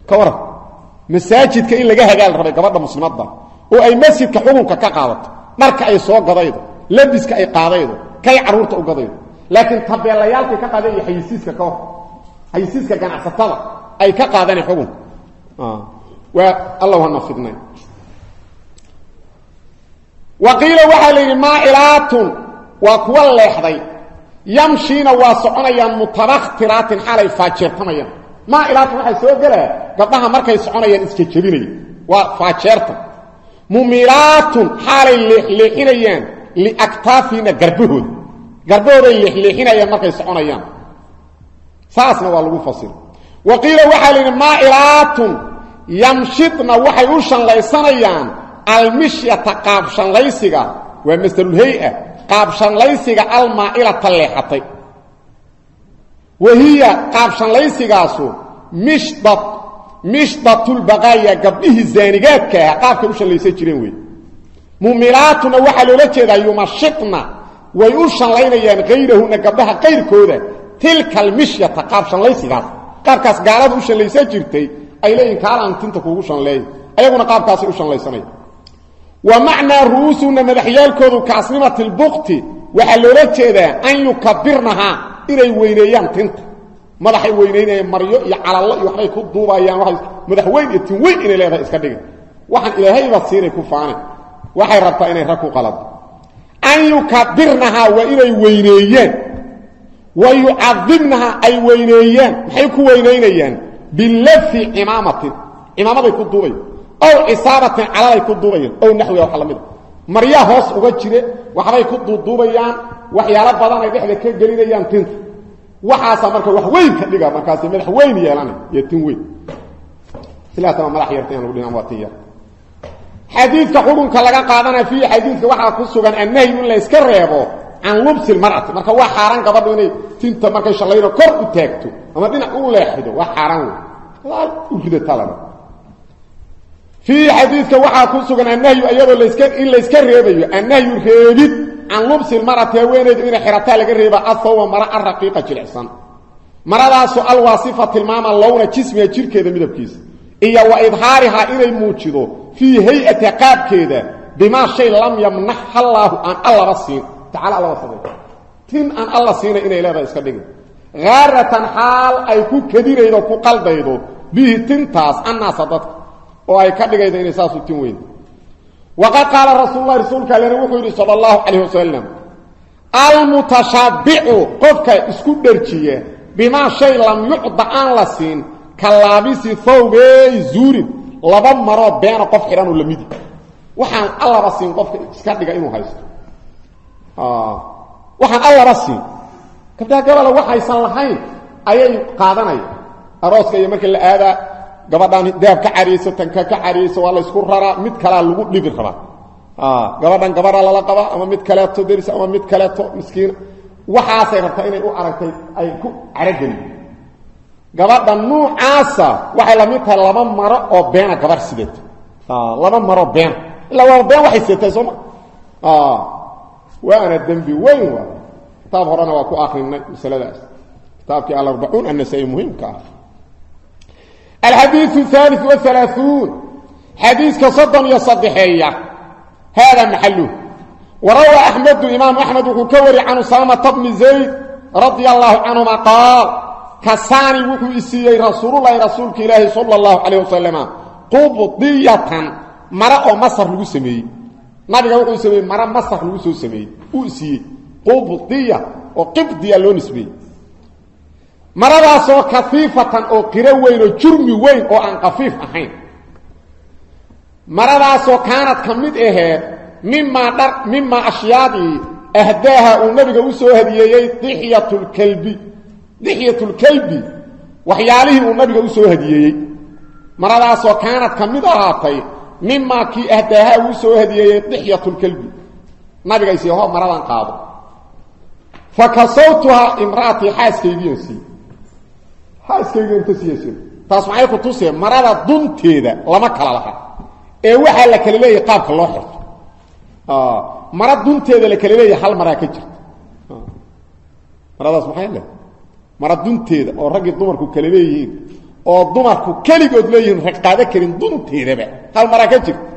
كورا مساجد كإن لقاها قال ربي قبضنا مسلمات دا وأي مسجد كحكمك كقاضت مرك أي صوت قضيض لبس كأي قاضيض كأي عرورة أو قضيض لكن طبيا ليالك كقاضي حيسيس ككور حيسيس كان عسطلة أي كقاضي حكم آه والله هنفذنا وقيل وحالي مائلات وكوال لحظي يمشين واسعونيا متبخترات حالي فاجر تميا مائلات وحي سوى قلها قبلها مركا يسعونيا اسكتشبيني وفاجرت مميلات حالي لحلحينيا لأكتافين قربهود قربهود اللحلحينيا مركا يسعونيا ساسنا والله فصير وقيل وحالي مائلات يمشطنا وحي وشان ليسانيان المشية قابشان ليسيغا ومثل الهيئة قابشان ليسيغا المائلة الليحتي وهي قابشان ليسيغاسو مشطط مشطط البغاية قبله الزانيقات كاها قابك وشان ليسيجرين وي مميلاتنا وحلو لكذا يمشطنا ويوشان لينيان غيرهن قبلها غير كودا تلك المشية قابشان ليسيغاس قابكاس قالت وشان ليسيجرتي أي لين كالا انتنتكو وشان لي أيقونا قابكاس وشان ليساني ومعنى رؤوسنا مدحيالكودو كعصمة البقت وحلولات كذا أن يكبرنها إلي وينيان تنت مدحي وينيان مريو على الله يحري كدوبا أيام واحد مدحوين يتنوين إلي لها إسكاديك وحن إلهي بصيري كفاني وحي ربطا إني ركو قلب أن يكبرنها وإلي وينيان ويعظمنها أي وينيان محيكو وينيان باللف إمامة إمامة كدوبا أو إصابة على كدوبيان أو نحوه وحلمده مريا هوس uga jire waxbay ku duuduubayaan waxyaalo badan ay dhexda ka gelinayaan tinta waxaas marka wax weyn ka dhiga markaas madax weyn yeelan iyo tin weyn silaata madax yarteen lagu dhigay waatiya xadiidka xukunka laga qaadana fi xadiidka waxa ku sugan annahi in la iska reebo aan lubsil mar'at marka wax xaraan gabadhu inay tinta markay shalayro kor u taagto ama dhinac u leexido wax xaraan waa u rida talaba في حديث وحا كسغن النهي ايضا إلا يسكريبيو النهي ريبيد عن لبس المرأة وينيد إن حرتها لغا ريبا أثوى مرأة الرقيقة جلعسان مرأة سؤال وصفة الماما اللون جسمها جير كذا مدبكيس إيا وإظهارها إلي موجدو في هيئة قاب كذا بما شيء لم يمنح الله عن الله بسين تعالى الله بسين تين عن الله سين إنا إلا يسكريبيو غارة حال أي كو كدير إذا كو قلب إذا به تنتاس الناس ضدك oo ay ka dhigaydo inay saas u tin weyn waqa qala rasuulullaahi rasuulka ilaahay wuxuu yiri sallallahu alayhi wasallam al mutashabbi'u qofka isku dharjiye bima shay lam yuqda an lasin kalabisi thawbay zurin laba maro been qof xiran oo lamidi waxaan alla basin qofka iska dhiga inuu haysto ah waxaan alla basin kabta gabala waxaysan lahayn ayay qaadanay arooska iyo markii la aada gabadhan daab ka cariiso tan ka ka cariiso wala isku rara mid kala lagu dhibi raba ah gabadhan gabadha la qaba ama mid kale to deris ama mid kale to miskiin waxa ay rabtaa inay u aragtay ay ku aragan gabadhan nuucaasa waxa la mid tahay laba maro oo been gabar sideed ah laba maro been laba been waxay sideetay soo ah waana dambi weyn waa taab horana waa ku akhrinay misaladaas taabki al arbaciin anna say muhiim ka الحديث الثالث والثلاثون حديث كصدن يصدحية هذا محله وروى أحمد إمام أحمد وكوري عن أسامة بن زيد رضي الله عنهما قال كساني وكو إسيي رسول الله رسولك إلهي صلى الله عليه وسلم قبضية مرأة مصر لغو سمي نبي وكو إسيي مرأة مصر لغو سمي وإسيي قبضية وقبضية لون اسمي مرadaasoo kafiifatan oo qira weyn oo jurmi weyn oo aan qafiif ahayn maradaasoo kaanad kamid aheed mimma dar mimma ashyaadi ahdaha uu nabiga u soo hadiyeeyay dihiyatul kalbi dihiyatul kalbi waxyaalihi uu nabiga u soo hadiyeeyay maradaasoo kaanad kamid ahaatay mimma ki ahdaha uu soo hadiyeeyay dihiyatul kalbi nabiga isii hoo maradan qaado fakasawtuha imraati xaaskaygiisi haaskayga inta siiyay taas waxay ku tusay marada dunteeda lama kala laha ee waxa la kala leeyahay qaabka loo xirto ah marada dunteeda la kala leeyahay hal mara ka jirto maradaas maxay leeyahay marada dunteeda oo rag iyo dumarku kala leeyihiin oo dumarku kaligood leeyihiin rag qaada karin dunteedaba hal mara ka jir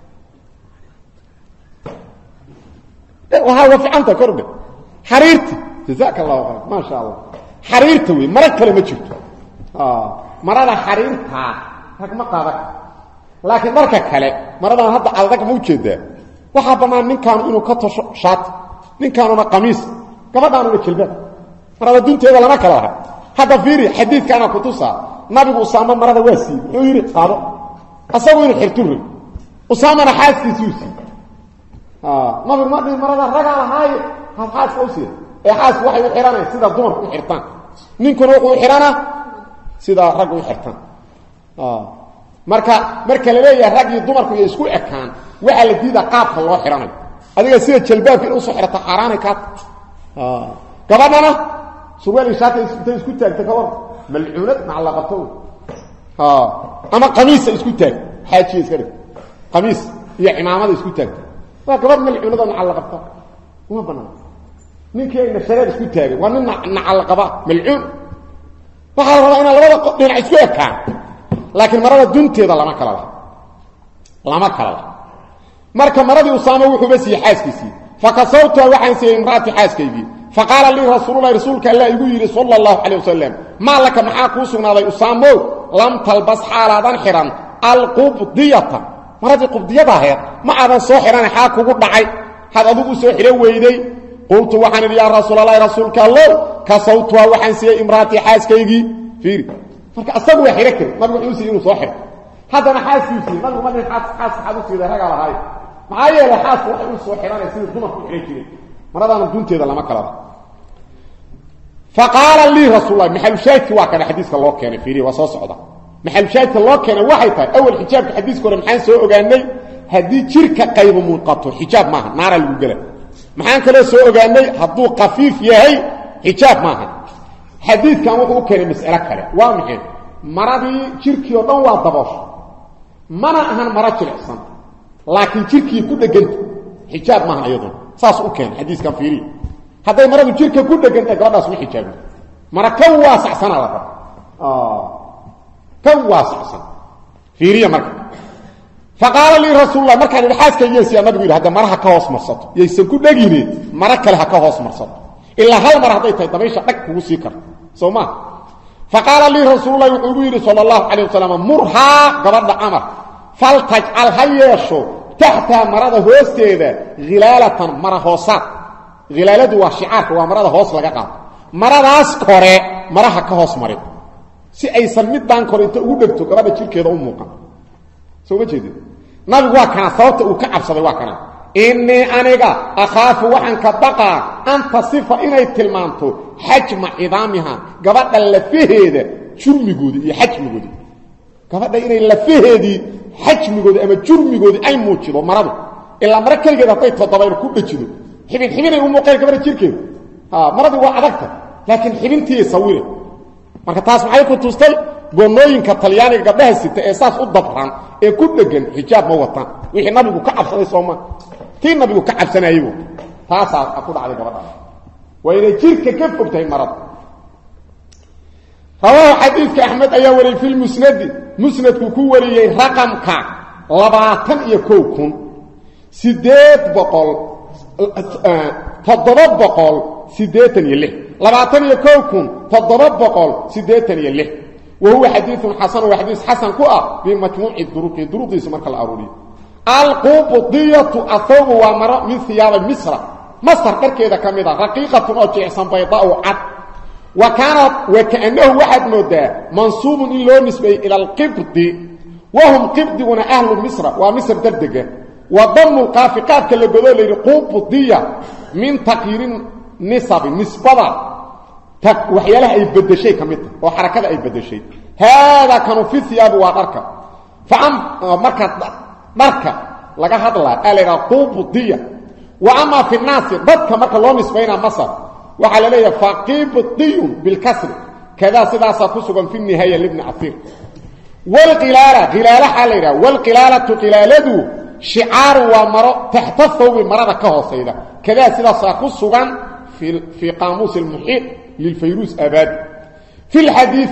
waxa wafiicanta kordhe xariirti jazakallahu khayr ma sha Allah xariirta way mara kale ma jirto ah marada xariirta rag ma qaada laakiin marka kale maradan hadda adag ma u jeedaa waxa banaan ninkan inuu ka tosho shaat ninkaanuna qamiis gabadhaanuna jilbaab marada dunteeda lama kala laha hadda fiiri xadiidkana ku tusa nabigu usaama marada waasi oo yiri qaado asagu inuu xirturo usaamana xaaskiisu si ah nabigu ma dhig marada raga lahaay xaas oo si ee xaas waxay u xiranay sida dumarku u xirtaan ninkuna wuxuu xirana sida rag u xirtaan ah marka marka la leeyahay rag iyo dumarku ay isku ekaan waxa la diida qaabka loo xiranay adiga sida jalbaabka inuu soo xirta xaraanay ka ah gabadhana surwaal shaati isku taagta ka war malcuunad macallaqato ha ama qamiis isku taag xaaji iska dhig qamiis iyo imaamada isku taagta waa gabadh malcuunad macallaqato uma banaan ninkii ay nashareed isku taagay waa nin macallaqaba malcuun waxa la rabaa in labada dhinac isku ekaan laakiin marada dunteeda lama kala laha lama kala laha marka maradii usaama wuxuu bas xaaskiisii fakasawtu waxaan siiyay imraati xaaskaygii faqala li rasuulullaahi rasuulka allah igu yiri sallallahu alayhi wasallam ma laka maxaa ku sugnaaday usaamo lam talbas xaaladan xiran alqubdiyata maradii qubdiyada ahayd ma aadan soo xiran xaa kugu dhacay had adigu soo xiran weyday qultu waxaan yaa rasuulullaahi rasuulka allah kasawtu waxaan siiyay imraati xaaskaygii fiiri marka asagu waa xiran kari nabigu wuxuu siiyay inuu soo xiro hadana xaaskiisii nabigu ma dhin xaas xaas xadu siida raga lahaay maxaa yeelay xaasku waxa uu soo xiranay sidii dumarku xiran jiray maradana dunteeda lama kala فقال لي رسول الله محل شاهد واكن حديث الله كان فيري وسو سودا محل شاهد الله كان waxay tahay awal xijaab xadiis kore maxaan soo ogaanay hadii jirka qayb muuqato xijaab ma naar lagu galay maxaan kale soo ogaanay haduu qafiif yahay xijaab ma aha xadiiskan wuxuu keenay mas'ala kale waa maxay maradii jirkii oo dhan waa daboosh mana ahan mara jilicsan laakiin jirkii ku dhagan xijaab ma aha iyadoo saas u keen xadiiskan fiiri haday maradu jirka ku dhagantay gabadhaas wixii jaabin mara ka waasacsan la rabo ah ka waasacsan fiiriya marka faqala li rasuulullah marka xaaska yeesiya nabigu hada maraha ka hoos marsato yeesan ku dhagine mara kale ha ka hoos marsato illa hal mar haday tahay dabaysha dhag kugu sii kar sooma faqala li rasuulullah wuxuu yiri sallallahu alayhi wasallam murha gabadha amar faltaj'al hayyashu tahta marada hoosteeda ghilalatan mara hoosa غلالده وشعارك ومرده هوس laga qaado maradaas kore maraha ka hoos marin si ay samidaan kore inta ugu dhigto gabadha jirkeeda u muuqan soo ma jeedin nabigu waa kana sababta uu ka cabsaday waa kana inni aniga akhaafu waxan ka baqa an tasifa inay tilmaanto hajma idaamiha gabadha lafaheeda jurmigoodi iyo hajmigoodi gabadha inay lafaheedii hajmigoodi ama jurmigoodi ay muujido maradu ila mar kaligeed ay toddobayr ku dhajido xibin xibinay u muuqay gabadha jirkeeda ha maradu waa adagta laakiin xibintii sawire marka taas maxay ku tustay goonooyinka talyaaniga gabdhaha sita ee saas u dabran ee ku dhagan xijaab ma wataan wixii nabigu ka cabsaday sooma tii nabigu ka cabsanayo taas ku dhacday gabadha way inay jirka ka fogtay marada rawahu hadithka ahmed ayaa wariyay fil musnad musnadku ku wariyay raqamka labaatan iyo kow kun sideed boqol toddoba boqol sideetan iyo lix labaatan iyo kow kun toddoba boqol sideetan iyo lix وهو حديث حسن وحديث حسن كؤ بمجموع الدروق الدروق دي سمرك الأروري القبضية أثوب ومرأ من ثياب مصر مصر كركيدا كميدا رقيقة أو جعسان بيضاء عد وكانت وكأنه واحد مدى منصوب إلى نسبة إلى القبض وهم قبضون أهل مصر ومصر دردقة وضم القاف قاف كاللي بدأوا للقبضية من تقيير نسب نسبة وحيالها أي بدأ شيء كميدا وحركة أي بدأ شيء هذا كانوا في الثياب وغركة فعم مركة مركة لقى هذا الله قال لك قبضية وأما في الناس ضدك مركة الله نسبين مصر وعلى ليه فقبضي بالكسر كذا سيدا سكسوا في النهاية لابن عثير والقلالة قلالة حاليرا والقلالة قلالته شعار ومرأ تحت الثوب مرضى كهو سيدا كذا سيدا سكسوا في في قاموس المحيط للفيروس أباد في الحديث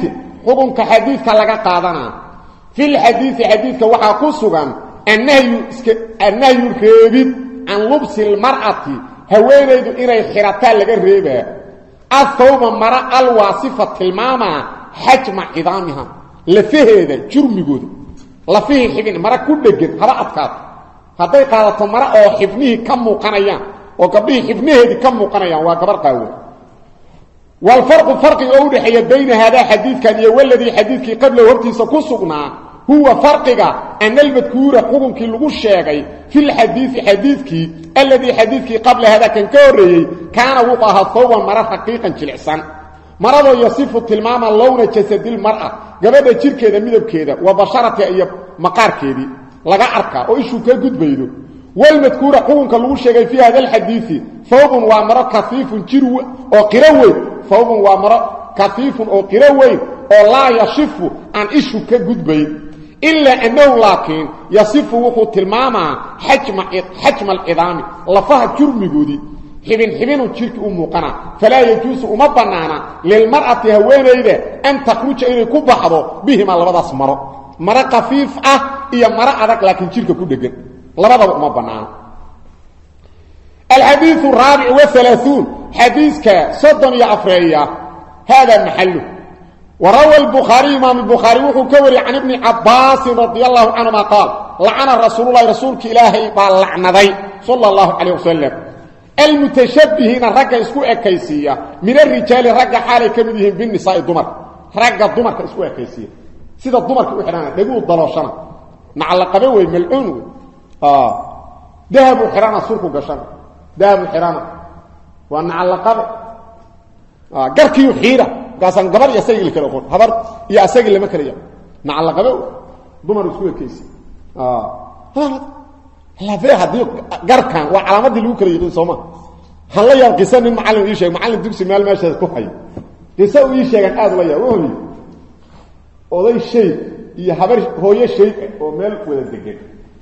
حكم كحديث كاللغا قادنا في الحديث حديث وحا كسوغا النهي النهي الكبير عن لبس المرأة هوينيد إنay xirataan laga reebaa athawba mara alwasifa tilmaama hajma idaamiha lafaheeda jurmigooda lafihi xibin mara ku dhagan haba adkaat haday qaadato mara oo xibnihi ka muuqanayaan oo gabdhihi xibnaheedi ka muuqanayaan waa gabar qaawo wal farq farqi oo dhaxaya bayna hada xadiidkan iyo waladi xadiidkii qabla hortiisa ku sugnaa هو فرقك أن المذكور حكمك لغو الشيغي في الحديث حديثك الذي حديثك قبل هذا كان كوري كان وقاها ثوبا مرة حقيقا جلعسان مرض يصف التلمام اللون جسد المرأة قبل جير كذا مذب كذا وبشرة أي مقار كذا لغا أركا وإيشو كقد بيدو والمذكور حكمك لغو الشيغي في هذا الحديث ثوب ومرة كثيف جيرو وقروي ثوب ومرة كثيف وقروي ولا يصف عن إيشو كقد بيدو إلا أنه لكن يصف وقو تلماما حجم, حجم العظام لفها جرمي قودي حبين حبين وشرك أمو قنا فلا يجوز أمبنانا للمرأة هوين إذا أن تخرج إلي كبحضو بهما لبضاس مرأة مرأة قفيف أه إيا مرأة ذاك لكن شرك كودك لبضا أمبنانا الحديث الرابع والثلاثون حديثك صدن يا أفريا هذا محله وروى البخاري امام البخاري وكوري عن ابن عباس رضي الله عنهما قال لعن رسول الله رسولك إلهي باللعنذي صلى الله عليه وسلم المتشبهين رجع اسكو اكيسيه من الرجال رجع حالي كمدهم بالنساء الضمر رجع الضمر اسكو اكيسيه سيده الضمر وخرانا دغو دلوشنا نعلقبه وي ملعون اه ذهب خرانا سركو غشان ذهب خرانا ونعلقبه اه غركيو خيره كاسان غبر يسيل كلا قول خبر يا اسيل لما كليا نعلقبه ضمر اسكو اكيسيه اه لا فيها دي غركان وعلامه لو كلا يقول سوما هلا يا قسن المعلم يشيء معلم دبس مال ماشي ku hay qisoo ii sheegan aad la yaaway oday shay iyo habar hooyo shay oo meel wada degan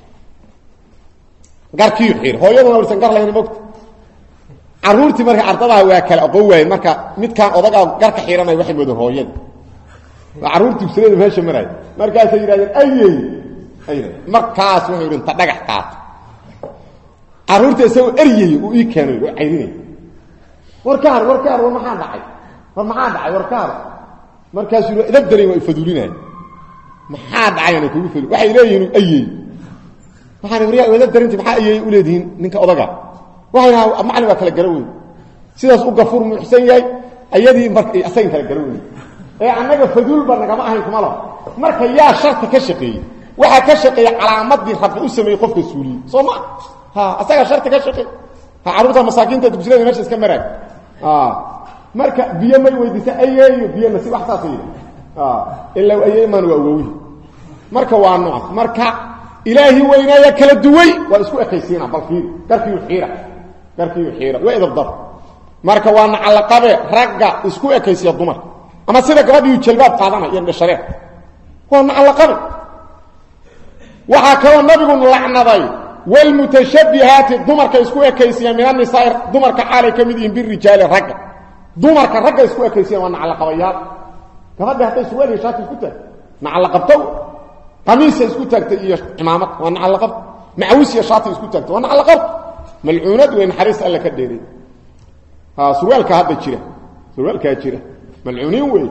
garkii xir hooyaduna warsan gar lahayn moqt aruurti marka ardada waa kala aqoon marka midkaan odaga garka xiranay waxay moodo hooyada aruurti bisreed meesha maray markaas ay yiraahdeen ayay ayay markaas wuxuu yiri inta dhagax qaat aruurta soo eriyay uu ii keenay oo caynay warkaar warkaar war maxaa dhacay war maxaa dhacay warkaar markaas uu idab daray way faduulinay maxaa dhacay inay kugu fil waxay leeyihiin ayay waxaan wariyaa idab darinti maxaa ayay u leediin ninka odaga waxay macna waa kala garaway sidaas u gafuur muxsan yahay ayadii markay asayn kala garaway ee anaga faduul ba naga ma ahayn kuma la marka yaa sharti ka shaqeeyay waxa ka shaqeeyay calaamadii rabbi u sameeyay qofka suuliye sooma ha asaga sharti ka shaqeeyay ha aruurta masaakiinta dugsiga meesha iska maray ah marka biyo may weydiisa ayeeyo biyo nasi wax saasay ah illa ayeey man waa awoowi marka waa nooc marka ilaahi weynaya kala duway waa isku ekaysiina bal fiir darkii xiira darkii xiira waa idab dar marka waa nacalaqabe ragga isku ekaysiya dumar ama sida gabadhii jilbaab qaadanaya iyo dhasharee waa nacalaqabe waxa kale nabigu lacnaday wal mutashabbihat dumarka isku ekaysiya min an-nisaa dumarka xaalay kamid yihiin bir rijaal ragga dumarka ragga isku ekaysiya waa nacalaqabayaal gabadha haday suwaal shaati isku taag nacalaqabto qamiis isku taagtay iyo imaamad waa nacalaqab macawis iyo shaati isku taagtay waa nacalaqab mal'uunad weyn xariis alla ka dheeray ha suwaalka hadda jira suwaalka jira mal'uunin weey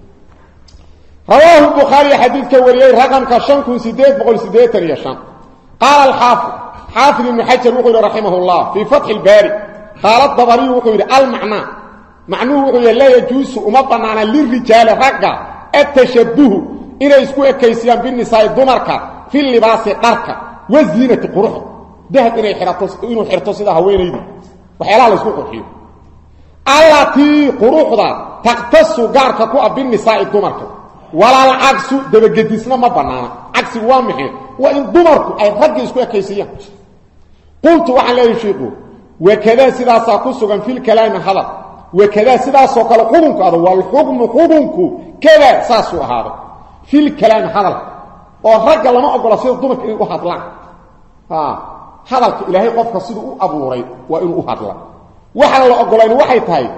رواه البخاري حديث كوريي رقم كشن كن سيدات بقول سيدات يشان قال الحافظ حافظ ابن حجر وقل رحمه الله في فتح الباري قال الضبري وقل المعنى معنوه وقل لا يجوز أمبنانا للرجال رقا التشبه إلى يسكوه كيسيان بالنساء الضمركة في اللباس قركة والزينة قروح دهت إنه حرطوس إذا هوين إيدي وحيالها لسكوه قرحيه التي قروح ذا تقتص قاركة كوة بالنساء الضمركة ولا العكس دبجديسنا ما بنانا عكس وامحي وان دمركم اي رج اسكو كيسيان قلت وعلى يشيقوا وكذا سدا ساكو سغن في الكلام هذا وكذا سدا سوكل قبنك هذا والحكم قبنك كذا ساسو هذا في الكلام هذا ورج لما اقول سيد دمك انه هادلا ها هذا الهي قفك سيده ابوري وانه هادلا waxa la ogolaan waxay tahay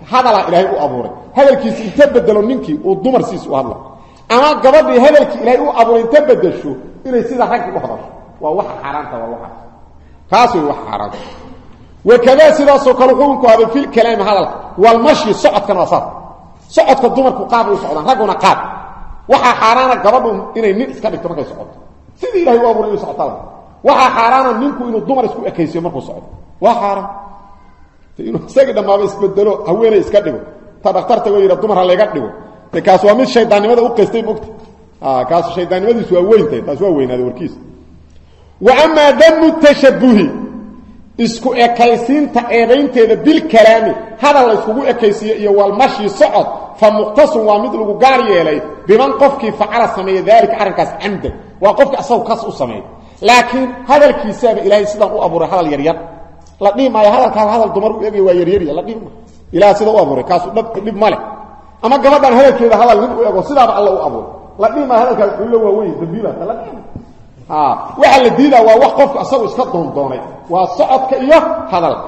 hadala ilaahay u abuuray hadalkiisa inta bedelo ninkii uu dumarsiis u hadla ama gabadhii hadalkii ilaahay u abuuray inta bedesho inay sida rag u hadasho waa wax xaraanta waa wax kaas way wax xaraanta wakada sida soo kala xukunku hada fil kalaam hadal wal mashi socodkan wasaf socodka dumarku qaab u socdaan raguna qaab waxa xaraana gabadhu inay nin iska dhigto markay socoto sidii ilaahay u abuuray socotada waxa xaraana ninku inuu dumar isku ekaysiyo markuu socdo waa xaraan inuu isaga dhamaaba isbedelo haweenay iska dhigo ta dhakhtarta way yiraahdo dumar laga dhigo kaas waa mid shaydaanimada u qeystay mugti ah kaas shaydaanimadiisu waa weyntahay taas waa weynaada warkiis wa amma damu tashabbuhi isku ekaysiinta eedaynteeda bil kalaami hadal la isku ekaysiyo iyo wal mashi socod fa muqtasun waa mid lagu gaar yeelay biman qofkii facala sameeyay daalika arrinkaas amda waa qofka asaw kas u sameeyay laakiin hadalkiisa ilaahay sidan u abuuray hadal yar yar la dhimaay hadalka hadal dumar u eegay waa yar yar la dhima ilaahay sida u abuuray kaas dhib male ama gabadhan hadalkeeda hadal mid u eego sidaaba Allah u abuuray la dhimaay hadalka kullu waa weyn dambiila la dhima ha waxa la diidaa waa wax qofka asagu iska doondoonay waa socodka iyo hadalka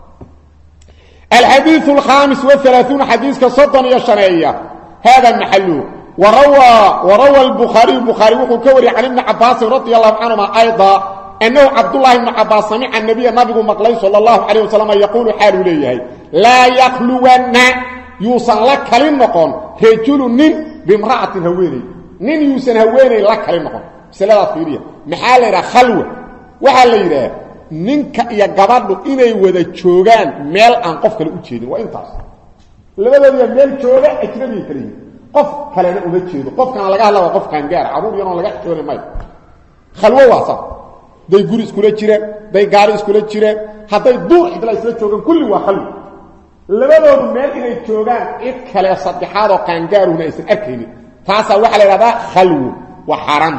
الحديث الخامس والثلاثون حديث كصدن يشرعيه هذا محله وروى وروى البخاري البخاري وكوري عن ابن عباس رضي الله عنهما ايضا انه عبد الله بن عباس سمع النبي النبي مقلي صلى الله عليه وسلم يقول حال ليه لا يخلون يوصل لك لنقون رجل نين بامراه هويني نين يوسن هويني لك لنقون سلاله فيريه محال الى خلوه وحال ليه ninka iyo gabadhu inay wada joogan meel aan qof kale u jeedin waa intaas labadooda meel jooga ajnabi kale qof kale uma jeedo qofkan laga hadlaa qof kan gaar abuur yano laga joogay may khalwo waasa day guri iskula jireen day gaari iskula jireen haday duur idla isla joogan kulli waa khalwo labadooda meel inay joogan cid kale saddexaad oo kan gaaruna aysan arkaynin taasa waxa la yiraahdaa khalwo wa haram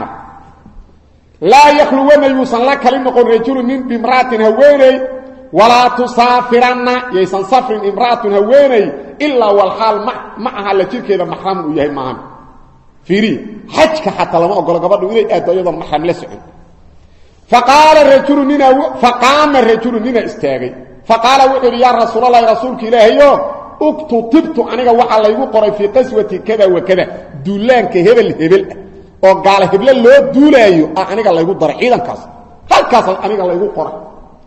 لا يخلون يوصل لك لنقول رجل من بامرأة هويني ولا تسافرن يسن سفر امرأة هويني إلا والحال مع معها لتلك إذا محرم ويهي معهم فيري حجك حتى لما أقول قبل إذا أدى أيضا محرم لسعين فقال الرجل ننا و... فقام الرجل ننا استاغي فقال وحر يا رسول الله رسولك إلهي اكتو طبت أنك وحا الله يقرأ في قسوة كذا وكذا دولانك هبل هبل oo gaal hebla loo duulayo aniga la igu daray ciidankaas halkaas aniga la igu qoray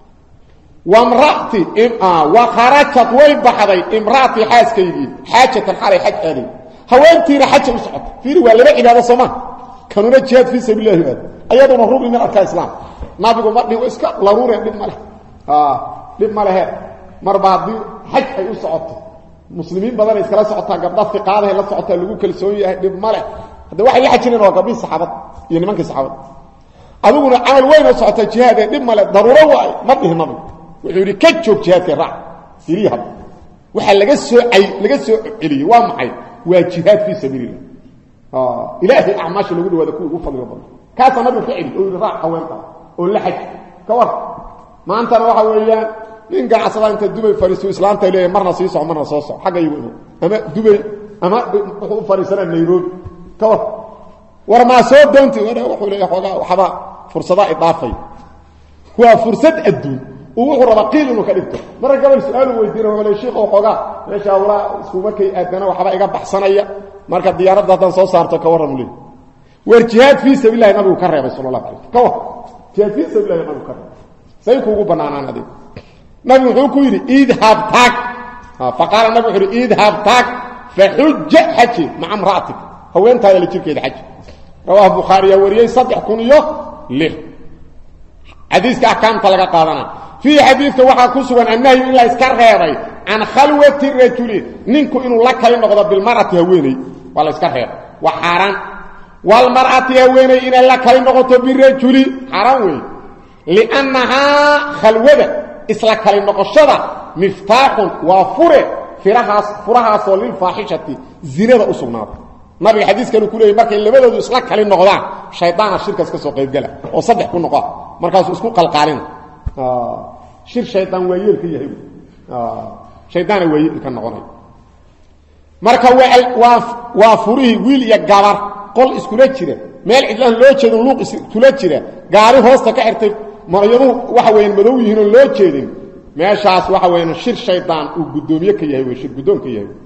wamraati im'a wa kharajat way baxday imraati xaaskaygi xaajatan xalay xaj aadi haweentina xaj u socotay fiiri waa laba cibaado soma kanuna jihad fi sabilillah ayaduna rugni min arkaan islaam nabigu ma dhigo iska laruure dib male ah dib male marbaadi xaj ay u socotay muslimiin badan iskala socotaa gabdha fiqaadaha la socotaa lagu kalsoon yahay dib male hada waxa la xajineen waa gabdhi saxaabad iyo nimanka saxaabad aduguna amal weyn oo socota jihaad dib male daruuro waay ma dhihnabi wuxuu yiri ka joog jihaadka raac siriha waxa laga soo ay laga soo celiyo waa maxay waa jihaad fi sabilillah ah ilaahi a'maash lagu dhawaada ku ugu fadhiyo badan kaas nabi ficil oo raac haweenta oo la xaj ka war maanta waxa weeyaan nin ganacsada inta Dubai fariisto islaamta ilaahay marna sii soo marna soo soo xaga iyagu ama Dubai ama wuxuu fariisana Nairobi كور ورما سو دونتي ولا وحو لي خوغا وحبا فرصه اضافي هو فرصه الدون وهو ربقيل انه كدبته مره قبل سؤال ويديره ولا شيخ خوغا ما شاء الله اسكو markay aadana waxba iga baxsanaya marka diyaaradda tan soo saarto ka waran leh warjihaad fi sabilillah nabi ka reebay sallallahu alayhi wasallam kawa jihaad fi sabilillah nabi ka say kuugu banaanaan hadi nabi wuxuu ku yiri idhab tag faqala nabi wuxuu yiri idhab tag فحج حج مع امرأتك هو انت اللي تجيك الحج رواه البخاري وريه صدح كنيه له حديث احكام تلقى قادنا في حديث وحا كسوان النهي الا اسكر غيري عن خلوه الرجل نينكو انه لك ينقض بالمرأة هويني ولا اسكر غير وحرام والمرأة هويني ان لك ينقض بالرجل حرام وي لانها خلوه اسلك ينقض مفتاح وفره فرحاس فرحاس للفاحشه زينه اسغناد nabi xadiis kale ku leeyay markay labadoodu isla kale noqdaan shaytaan shirkaas ka soo qayb gala oo saddex ku noqo markaas isku qalqaalin ah shir shaytaan weeyir ka yahay ah shaytaan weeyir ka noqonay marka waa waa furihi wiil iyo gabar qol isku la jira meel cidlaan loo jeedo luuq isku la jira gaari hoosta ka xirtay marayadu waxa weeyaan madow yihiin oo loo jeedin meeshaas waxa weeyaan shir shaydaan uu gudoomiye ka yahay shir gudoon ka yahay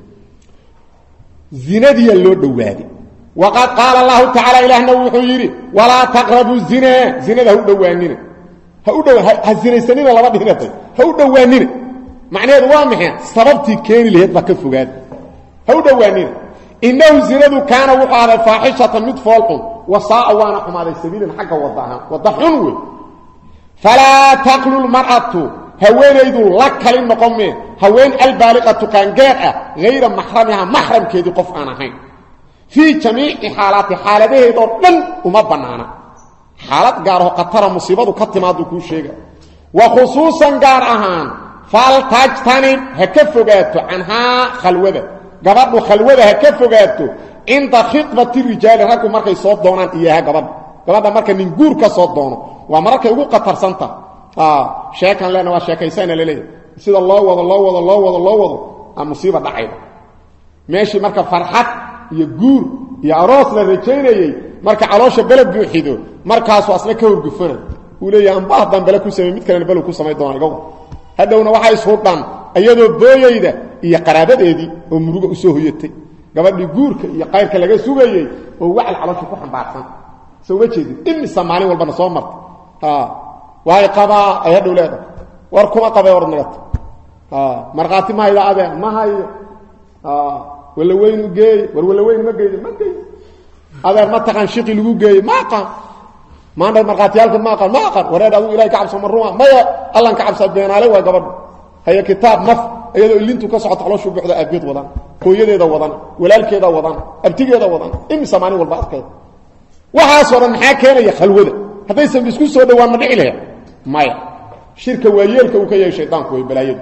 zinadiya loo dhawaaday waqad qaala allah ta'ala ilahna wuxuu yiri wala taqrabu zina zinada u dhawaanina ha u dhaw ha zinaysanina laba dhignatay ha u dhawaanina macnaheedu waa maxay sababtii keeni lahayd ba ka fogaad ha u dhawaanina innahu zinadu kaana wuxuu ahaa faaxishatan mid foolqun wasaa waana xumaaday sabiilan xagga wadaha wadahun wey fala taqlu almar'atu haweenaydu la kali noqome haween albaaliqatu qaangaar ah غير محرمها محرم keedi qof aan ahayn fi jami'i halati haladaheedo dhan uma banaana xaalad gaar ah qatara musiibadu ka timaado ku sheega wa khusuusan gaar ahaan fal tajtani haka fogaato anha khalwada gabadhu khalwada haka fogaato inta khitbati rijal rag markay soo doonaan iyaha gabadh gabadha marka nin guur ka soo doono waa markay ugu qatarsanta ah sheekan leena waa sheekaysana leeyahay sida loo wado loo wado loo wado loo wado musiiba dhacayda meeshii marka farxad iyo guur iyo aroos la rajaynayay marka caloosha balad buuxido markaas waa asna ka horgufana uu leeyahay aan baah dan bala ku sameey mid kale bal ku sameey doona gaw hadawna waxa isoo dhan ayadoo booyayda iyo qaraabadeedii oo muruga u soo hoyatay gabadhii guurka iyo qayrka laga sugayay oo wacal caloosha ku xambaarsan soo wajeedin in Soomaali walba soo martay ha waay qaba ay hadawleeda war kuma qabay ornagad marqaati ma ila abe ma hayo ah wala weyn u geey war wala weyn ma geey ma geey adeer ma taqaan shiqi lagu geey ma qan ma nday marqaatiyalka ma qan ma qan wareed adu ilaahay ka cabso marruuma ma allah ka cabso beenaale waa gabadh haya kitaab naf ayadoo ilintu ka socoto calooshu buuxda aabid wadan hooyadeeda wadan walaalkeeda wadan abtigeeda wadan in Soomaali walba arkay waxa soo ran maxaa keenaya khalwada hadaysan isku soo dhawaan ma dhici lahayn maya shirka waayeelka uu ka yahay shaydaanku way balaayada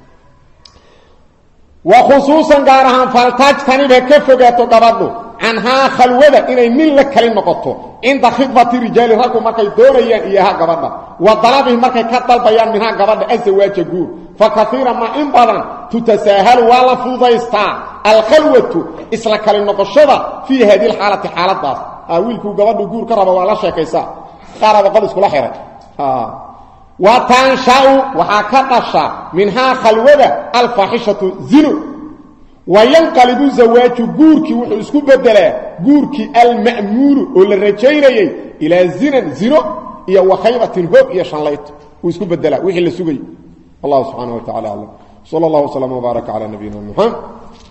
وخصوصا غارها فالتاجتني بكفغاتو غبادو عنها خلوده اني من لكل نقطو عند خطبه الرجال ركو markay doonayaan iyaha gabadha wadalabi markay ka dalbayaan minha gabadha azwaaja guur فكثيرا ما ان بدن تتساهل ولا فضيستا الخلوه اسلا كل نقشده في هذه الحاله حالتاس wiilku gabadhu guur ka raba wala sheekaysa qaraba qad isku la xiray ha وتنشأ وحكتشا منها خلوده الفاحشه زنا وينقلب زواج غوركي وحو اسكو بدلا غوركي المأمور ولا رجينيه الى زنا زنا يا وخيبه الهوب يا شنليت واسكو بدلا وحي لا سغي الله سبحانه وتعالى صلى الله وسلم وبارك على نبينا محمد